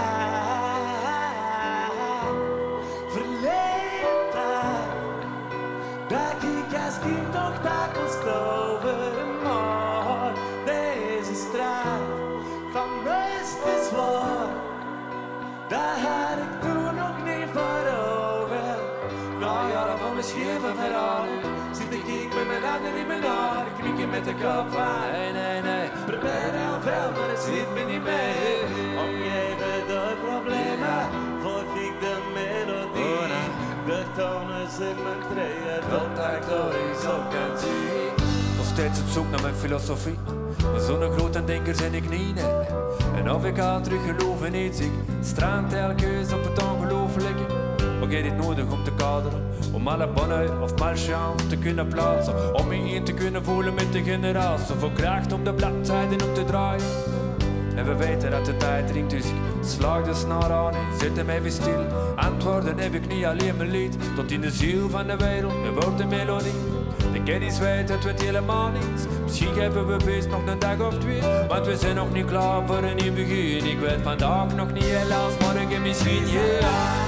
verleend daar? Dat ik als kind nog takels over maar deze straat van meest is waar. Daar had ik toen nog niet voor ogen. Nou ja, dat van mijn scheve verhalen. Zit ik hier met mijn handen in mijn haar, knikken met de kop van. Nee, nee, nee, probeer heel veel, maar het zit me niet mee. Omgeven door problemen, volg ik de melodie. Oh, nee. De tonen in mijn treden, tot ik door iets op kan zien. Nog steeds op zoek naar mijn filosofie. Maar zo'n grote denker ben ik niet, nee. En of ik ga terug geloven in iets, ik strand telkens op het ongelooflijke. Ook heb je het nodig om te kaderen, om alle bonheur of malchance te kunnen plaatsen. Om me in te kunnen voelen met de generatie. Voor kracht om de bladzijden op te draaien. En we weten dat de tijd dringt, dus ik slaag de snaar aan en zet hem even stil. Antwoorden heb ik niet alleen mijn lied, tot in de ziel van de wereld, er wordt een melodie. De kennis weet dat we het helemaal niet. Misschien geven we best nog een dag of twee, want we zijn nog niet klaar voor een nieuw begin. Ik weet vandaag nog niet, helaas, morgen misschien, yeah.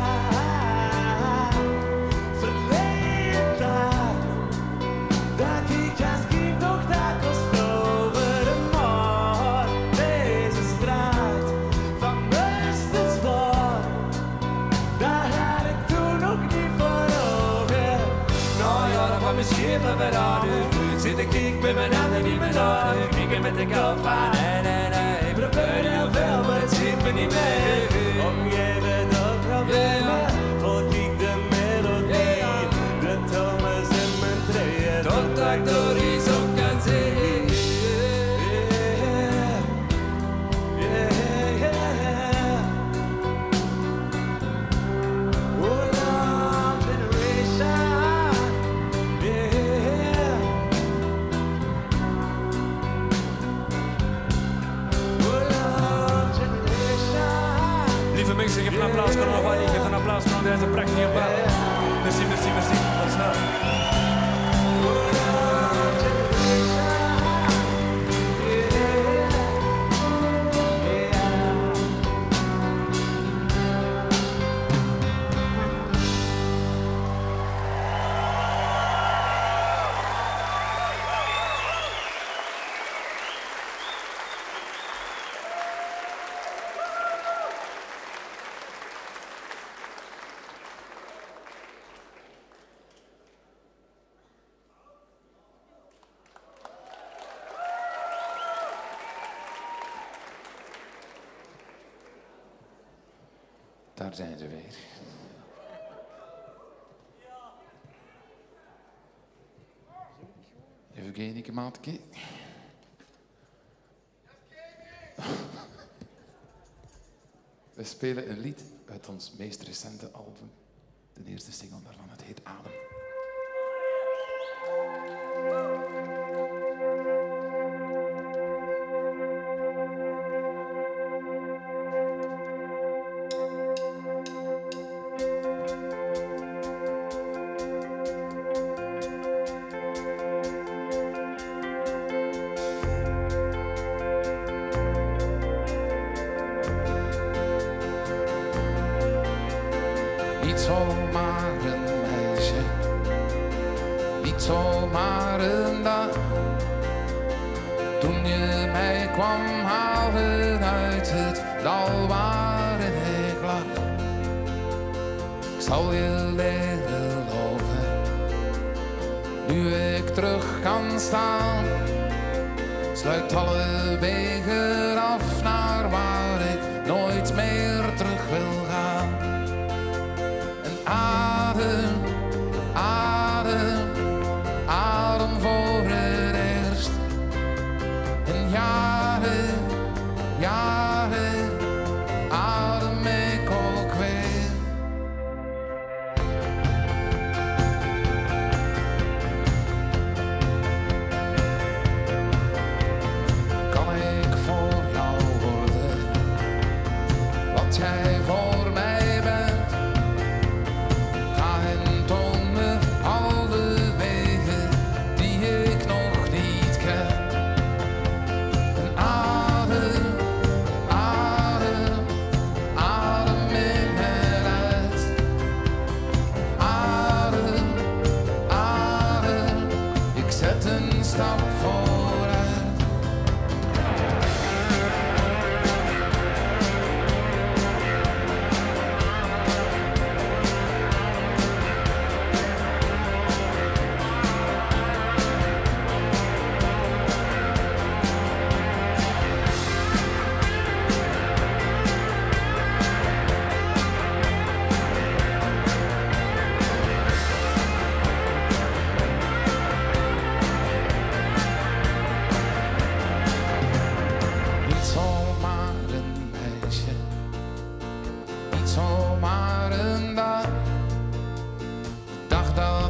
Schepen we daar nu, zit ik hier met mijn handen in mijn handen, knikken met de kop van. Nee, nee, nee, probeer heel veel, maar het schiet me niet mee. Omgeven door problemen, volg ik de melodie. De tonen in mijn treden, tot ik door iets op kan zien. Mensen, geef een applaus voor Nogwani, geef een applaus voor deze prachtige bal. Merci, merci, merci. Tot snel. Daar zijn ze weer. Even kijken, maatje. We spelen een lied uit ons meest recente album. De eerste single daarvan, het heet Adem. Niet zomaar een meisje, niet zomaar een dag. Toen je mij kwam halen uit het dal waarin ik lag. Ik zal je leren lopen, nu ik terug kan staan. Sluit alle wegen af naar waar ik nooit meer terug wil gaan. Adem, adem,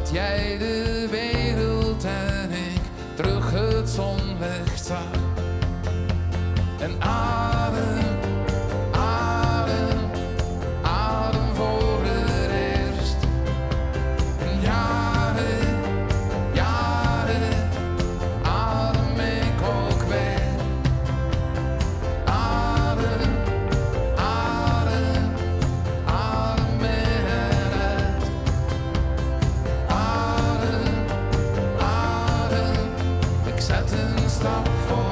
dat jij de wereld en ik terug het zonlicht zag. En adem, adem, adem voor het eerst. En jaren, jaren, adem ik ook weer. Adem, adem, adem in en uit. Adem, adem, ik zet een stap vooruit.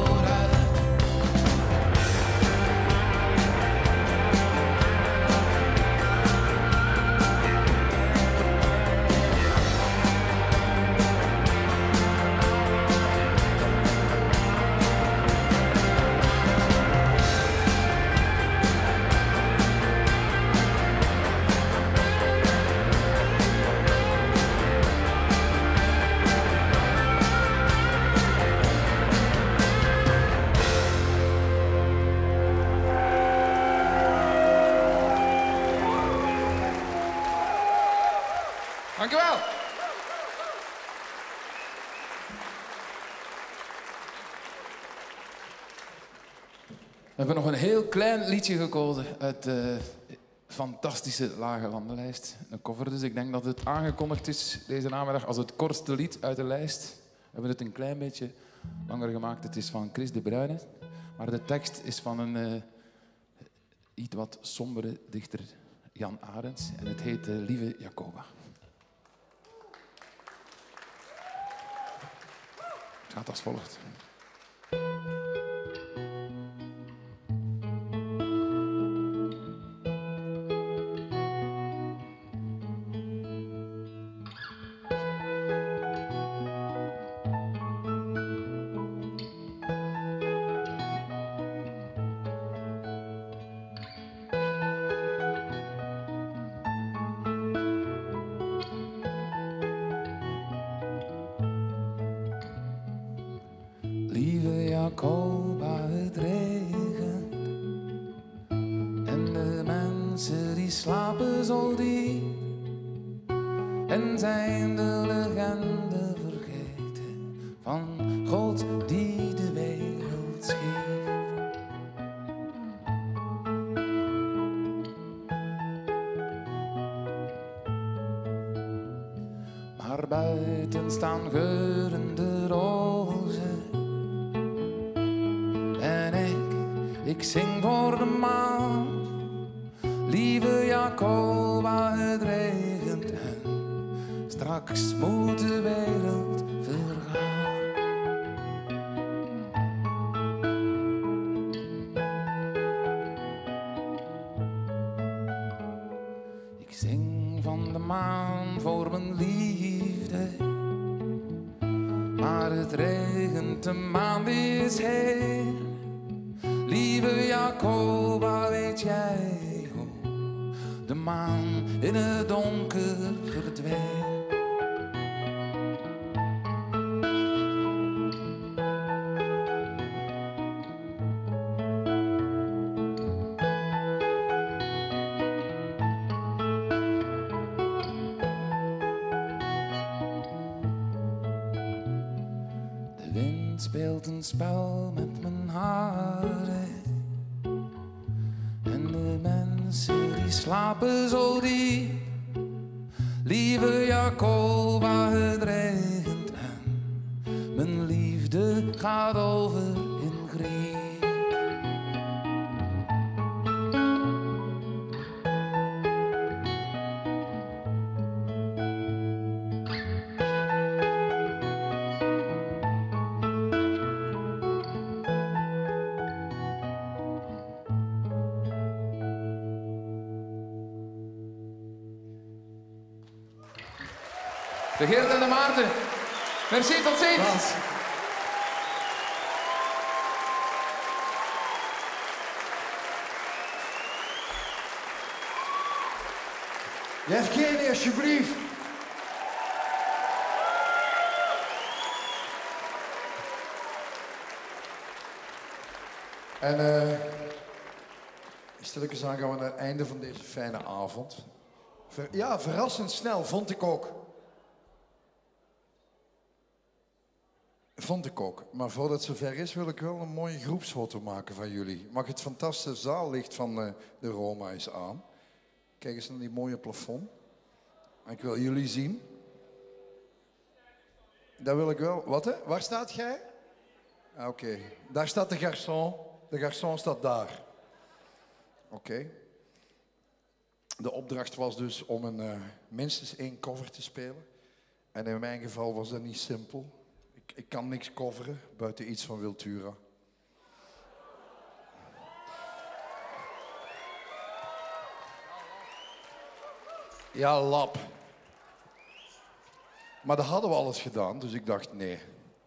Dankjewel. We hebben nog een heel klein liedje gekozen uit de fantastische Lage Landenlijst. Een cover, dus ik denk dat het aangekondigd is deze namiddag als het kortste lied uit de lijst. We hebben het een klein beetje langer gemaakt. Het is van Chris de Bruyne, maar de tekst is van een uh, iets wat sombere dichter, Jan Arends. En het heet uh, Lieve Jacoba. Het gaat als volgt. Lieve Jacoba, het regent en de mensen die slapen zo diep en zijn de legende vergeten van God die de wereld schiep. Maar buiten staan geurende rozen. En ik, ik zing voor de maan. Lieve Jacoba, het regent en straks moet de wereld vergaan. Ik zing van de maan voor mijn liefde. Maar het regent, de maan die is heen. Lieve Jacoba, weet jij hoe de maan in het donker verdwijnt? De wind speelt een spel met mijn haren. En de mensen die slapen zo diep. Lieve Jacoba, het regent en mijn liefde gaat over in grief. De Geert en de Maarten. Merci, tot ziens. Yevgeny, alsjeblieft. En uh, stilletjes aan gaan we naar het einde van deze fijne avond. Ver, ja, verrassend snel, vond ik ook. Vond ik ook. Maar voordat het zover is, wil ik wel een mooie groepsfoto maken van jullie. Mag het fantastische zaallicht van uh, de Roma eens aan? Kijk eens naar die mooie plafond. Ik wil jullie zien. Dat wil ik wel. Wat, hè? Waar staat jij? Ah, Oké. Okay. Daar staat de garçon. De garçon staat daar. Oké. Okay. De opdracht was dus om een, uh, minstens één cover te spelen. En in mijn geval was dat niet simpel. Ik, ik kan niks coveren, buiten iets van Wiltura. Ja, lap. Maar dat hadden we alles gedaan, dus ik dacht nee.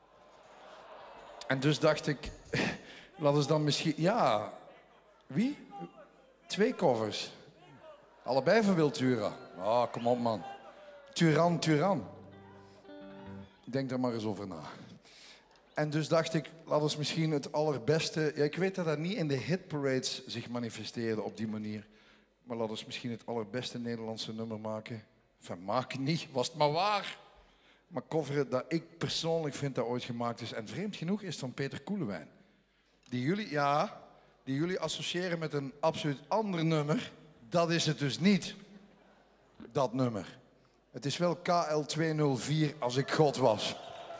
En dus dacht ik, laten we dan misschien... Ja, wie? Twee covers. Allebei van Wiltura. Ah, oh, kom op man. Turan, Turan. Denk daar maar eens over na. En dus dacht ik, laten we misschien het allerbeste... Ja, ik weet dat dat niet in de hitparades zich manifesteerde op die manier. Maar laten we misschien het allerbeste Nederlandse nummer maken. Enfin, maken niet, was het maar waar. Maar coveren dat ik persoonlijk vind dat ooit gemaakt is. En vreemd genoeg is het van Peter Koelewijn. Die jullie, ja, die jullie associëren met een absoluut ander nummer. Dat is het dus niet. Dat nummer. Het is wel K L tweehonderdvier als ik God was.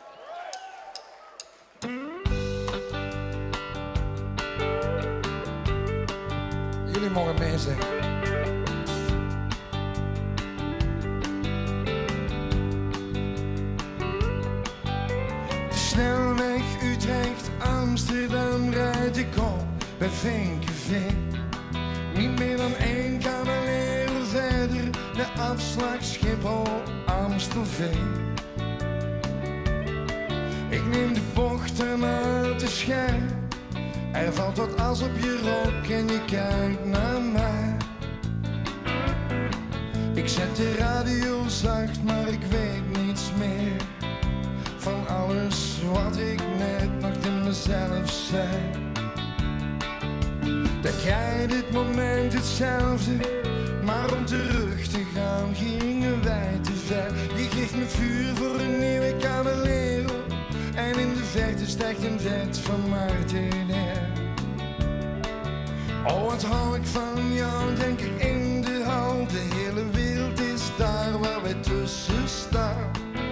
Jullie mogen meezingen. Snelweg Utrecht, Amsterdam rijd ik op bij Vinkeveen. Niet meer dan één Caballero verder, de afslag Schiphol, Amstelveen. Ik neem de bocht ernaar te scherp. Er valt wat as op je rok en je kijkt naar mij. Ik zet de radio zacht, maar ik weet niets meer van alles wat ik net nog in mezelf zei. Dat jij dit moment hetzelfde, maar om terug te gaan gingen wij te ver. Je geeft me vuur voor een nieuwe Caballero en in de verte stijgt een vet van Martinair. Oh, wat hou ik van jou, denk ik in de hal. De hele wereld is daar waar wij tussen staan.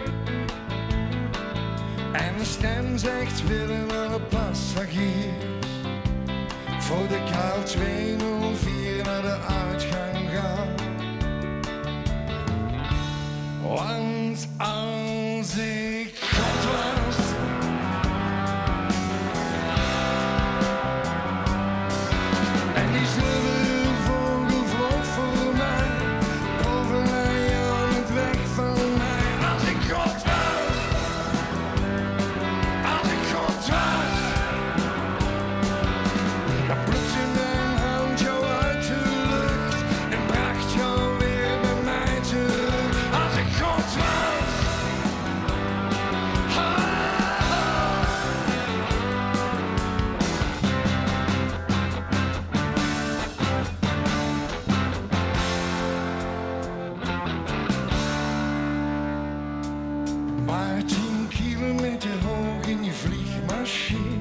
En mijn stem zegt willen naar een passagiers. Voor de K L tweehonderdvier naar de uitgang gaan. Want als ik God was, en die zilveren vogel vloog voor mij, boven naar jou met weg van mij. Als ik God was, als ik God was, dan plukte mijn hand jou uit de lucht en bracht jou weer bij mij terug. Als ik God was, ah. Maar tien kilometer hoog in je vliegmachine,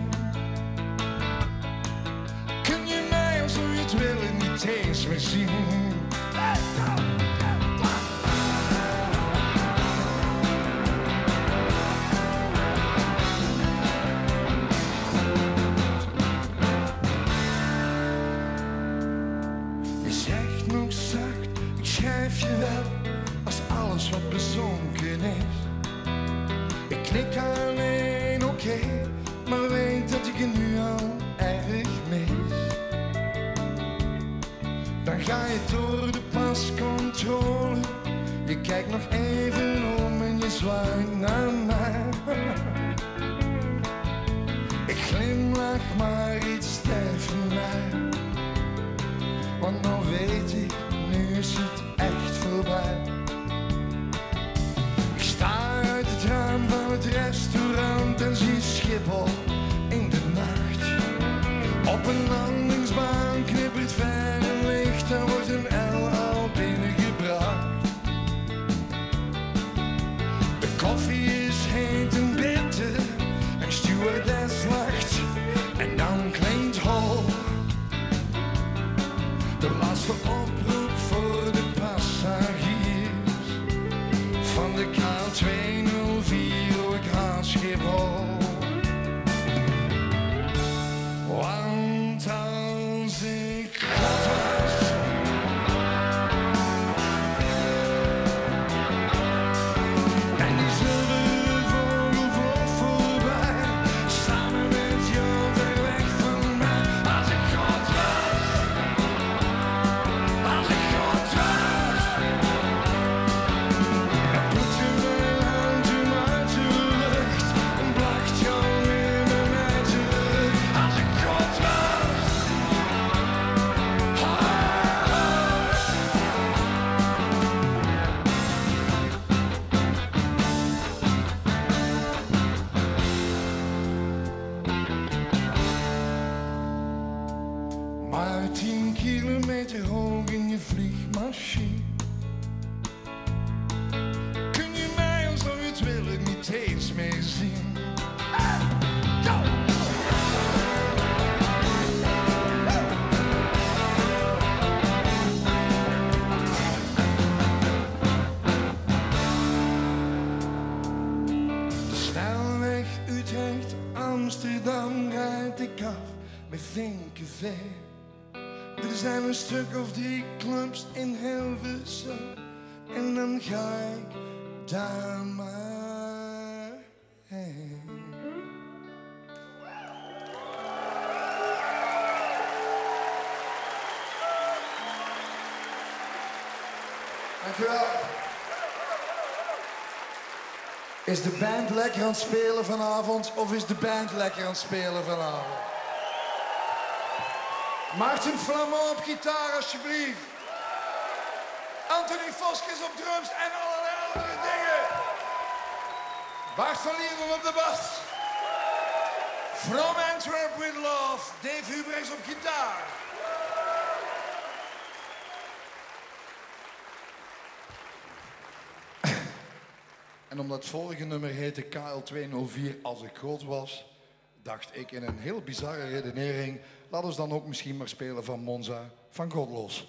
kun je mij als je het willen niet eens meer zien. Je zegt nog zacht, ik schrijf je wel als alles wat bezonken is. Ik knik alleen oké, okay, maar weet dat ik je nu al erg mis. Dan ga je door de pascontrole, je kijkt nog even om en je zwaait naar mij. Ik glimlach maar iets stijf van mij, want nou weet ik, nu is het echt voorbij. Ik sta uit het raam van het restaurant en zie Schiphol in de nacht. Op een landingsbaan knippert verre licht, er wordt een L al binnengebracht. De koffie is heet en bitter zeggen. Er zijn een stuk of drie clubs in Hilversum en dan ga ik daar maar heen. Dankjewel. Is de band lekker aan het spelen vanavond of is de band lekker aan het spelen vanavond? Martin Flamand op gitaar, alsjeblieft. Anthony Voskes op drums en allerlei andere dingen. Bart van Lieren op de bas. From Antwerp with Love, Dave Hubrechts op gitaar. En omdat het vorige nummer heette K L tweehonderdvier Als ik groot was, dacht ik in een heel bizarre redenering, laten we dan ook misschien maar spelen van Monza van Godlos.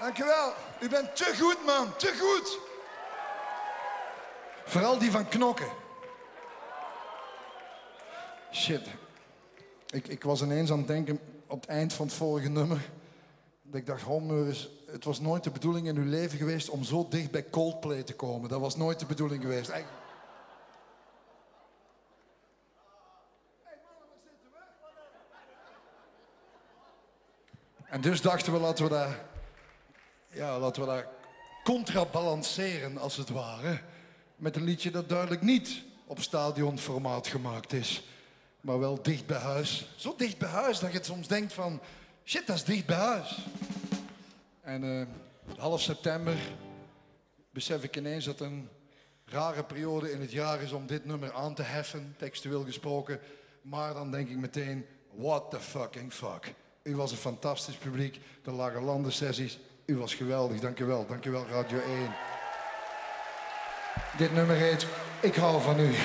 Dankjewel. U bent te goed, man. Te goed. Vooral die van knokken. Shit. Ik, ik was ineens aan het denken op het eind van het vorige nummer. Dat ik dacht, Hommeurs, het was nooit de bedoeling in uw leven geweest om zo dicht bij Coldplay te komen. Dat was nooit de bedoeling geweest. Echt. En dus dachten we, laten we daar, ja, laten we daar contrabalanceren, als het ware. Met een liedje dat duidelijk niet op stadionformaat gemaakt is. Maar wel dicht bij huis. Zo dicht bij huis dat je het soms denkt van... Shit, dat is dicht bij huis. En uh, half september besef ik ineens dat een rare periode in het jaar is om dit nummer aan te heffen, textueel gesproken. Maar dan denk ik meteen, what the fucking fuck. U was een fantastisch publiek, de Lage Landen sessies. U was geweldig, dank u wel. Dank u wel, Radio één. Dit nummer heet Ik hou van u.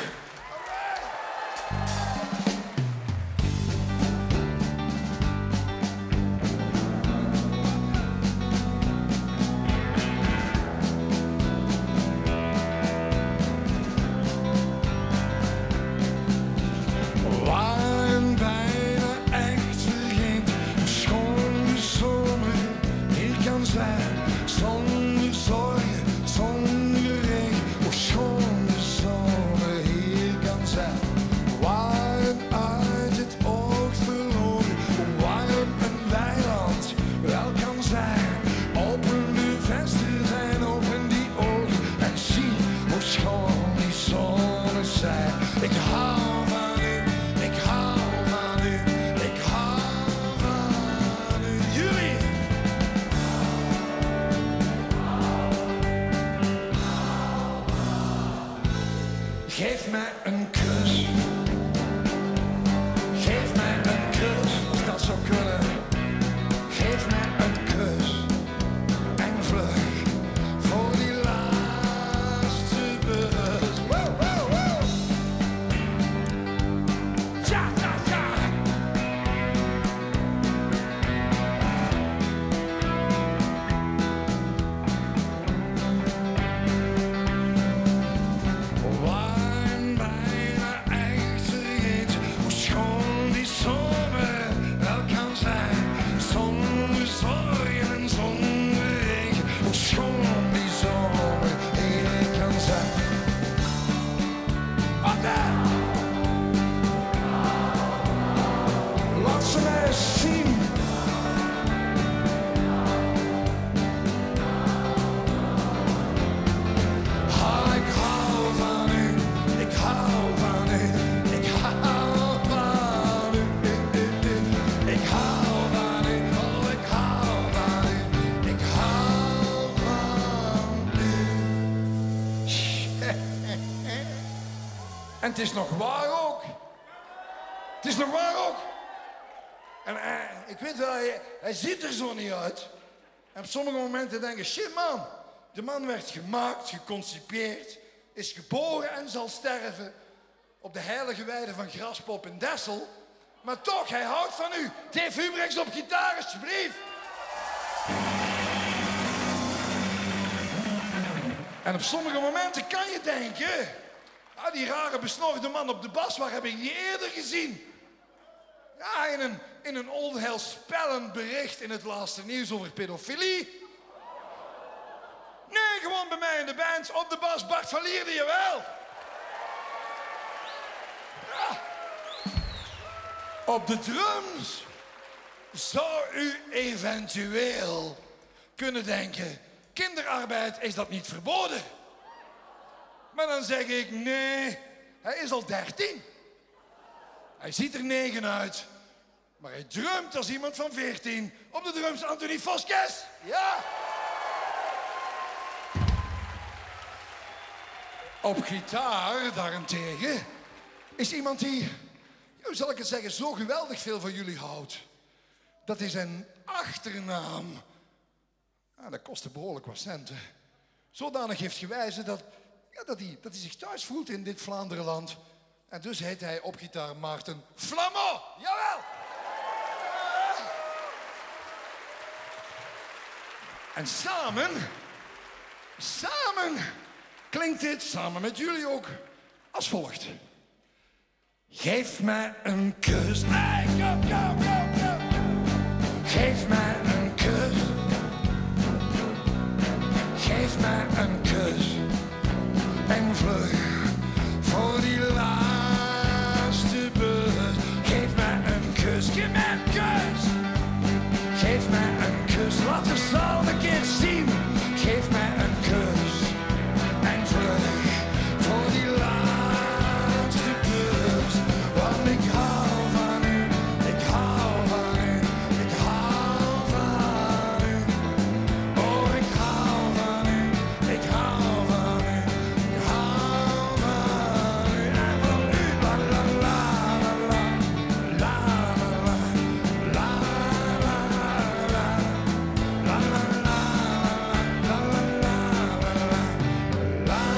En het is nog waar ook. Het is nog waar ook. En hij, ik weet wel, hij, hij ziet er zo niet uit. En op sommige momenten denk ik, shit man. De man werd gemaakt, geconcipeerd, is geboren en zal sterven op de heilige weide van Graspop in Dessel. Maar toch, hij houdt van u. Dave Hubrechts op gitaar, alsjeblieft. En op sommige momenten kan je denken... Ah, die rare besnorde man op de bas, waar heb ik die eerder gezien? Ja, in een, in een onheilspellend bericht in het laatste nieuws over pedofilie. Nee, gewoon bij mij in de band, op de bas, Bart van Lierde, jawel. Ja. Op de drums zou u eventueel kunnen denken... kinderarbeid, is dat niet verboden? Maar dan zeg ik, nee, hij is al dertien. Hij ziet er negen uit. Maar hij drumt als iemand van veertien. Op de drums Anthony Voskes. Ja. Op gitaar daarentegen is iemand die, hoe zal ik het zeggen, zo geweldig veel van jullie houdt. Dat is een achternaam. Ah, dat kostte behoorlijk wat centen. Zodanig heeft gewijzen dat... Ja, dat hij, dat hij zich thuis voelt in dit Vlaanderenland. En dus heet hij op gitaar Maarten Flamand. Jawel! En samen, samen klinkt dit, samen met jullie ook, als volgt. Geef mij een kus. Hey, go, go, go, go. Geef mij een kus. Geef mij een kus. En vlug voor die laatste bus. Geef mij een kus. Geef mij een kus. Geef mij een kus. Laat de zaal een keer zien. Geef mij een kus. En vlug voor die laatste bus. Want ik hou van u. Ik hou van u. Ik hou van u. Oh, ik hou van u. Ik hou van u. Ik hou van u. En van u. La la la la la. La la la. La la la. La la la. La la la. La la.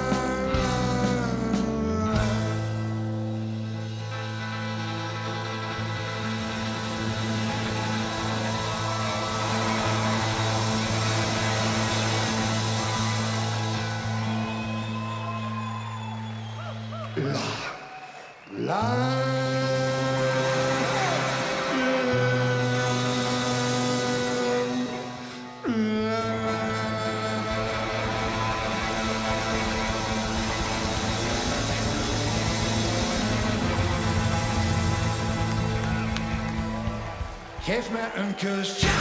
Geef mij een kus. Ja!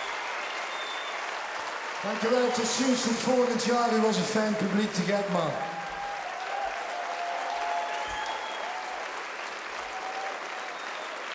Dankjewel, tot ziens, tot volgend jaar. U was een fijn publiek, te gek man.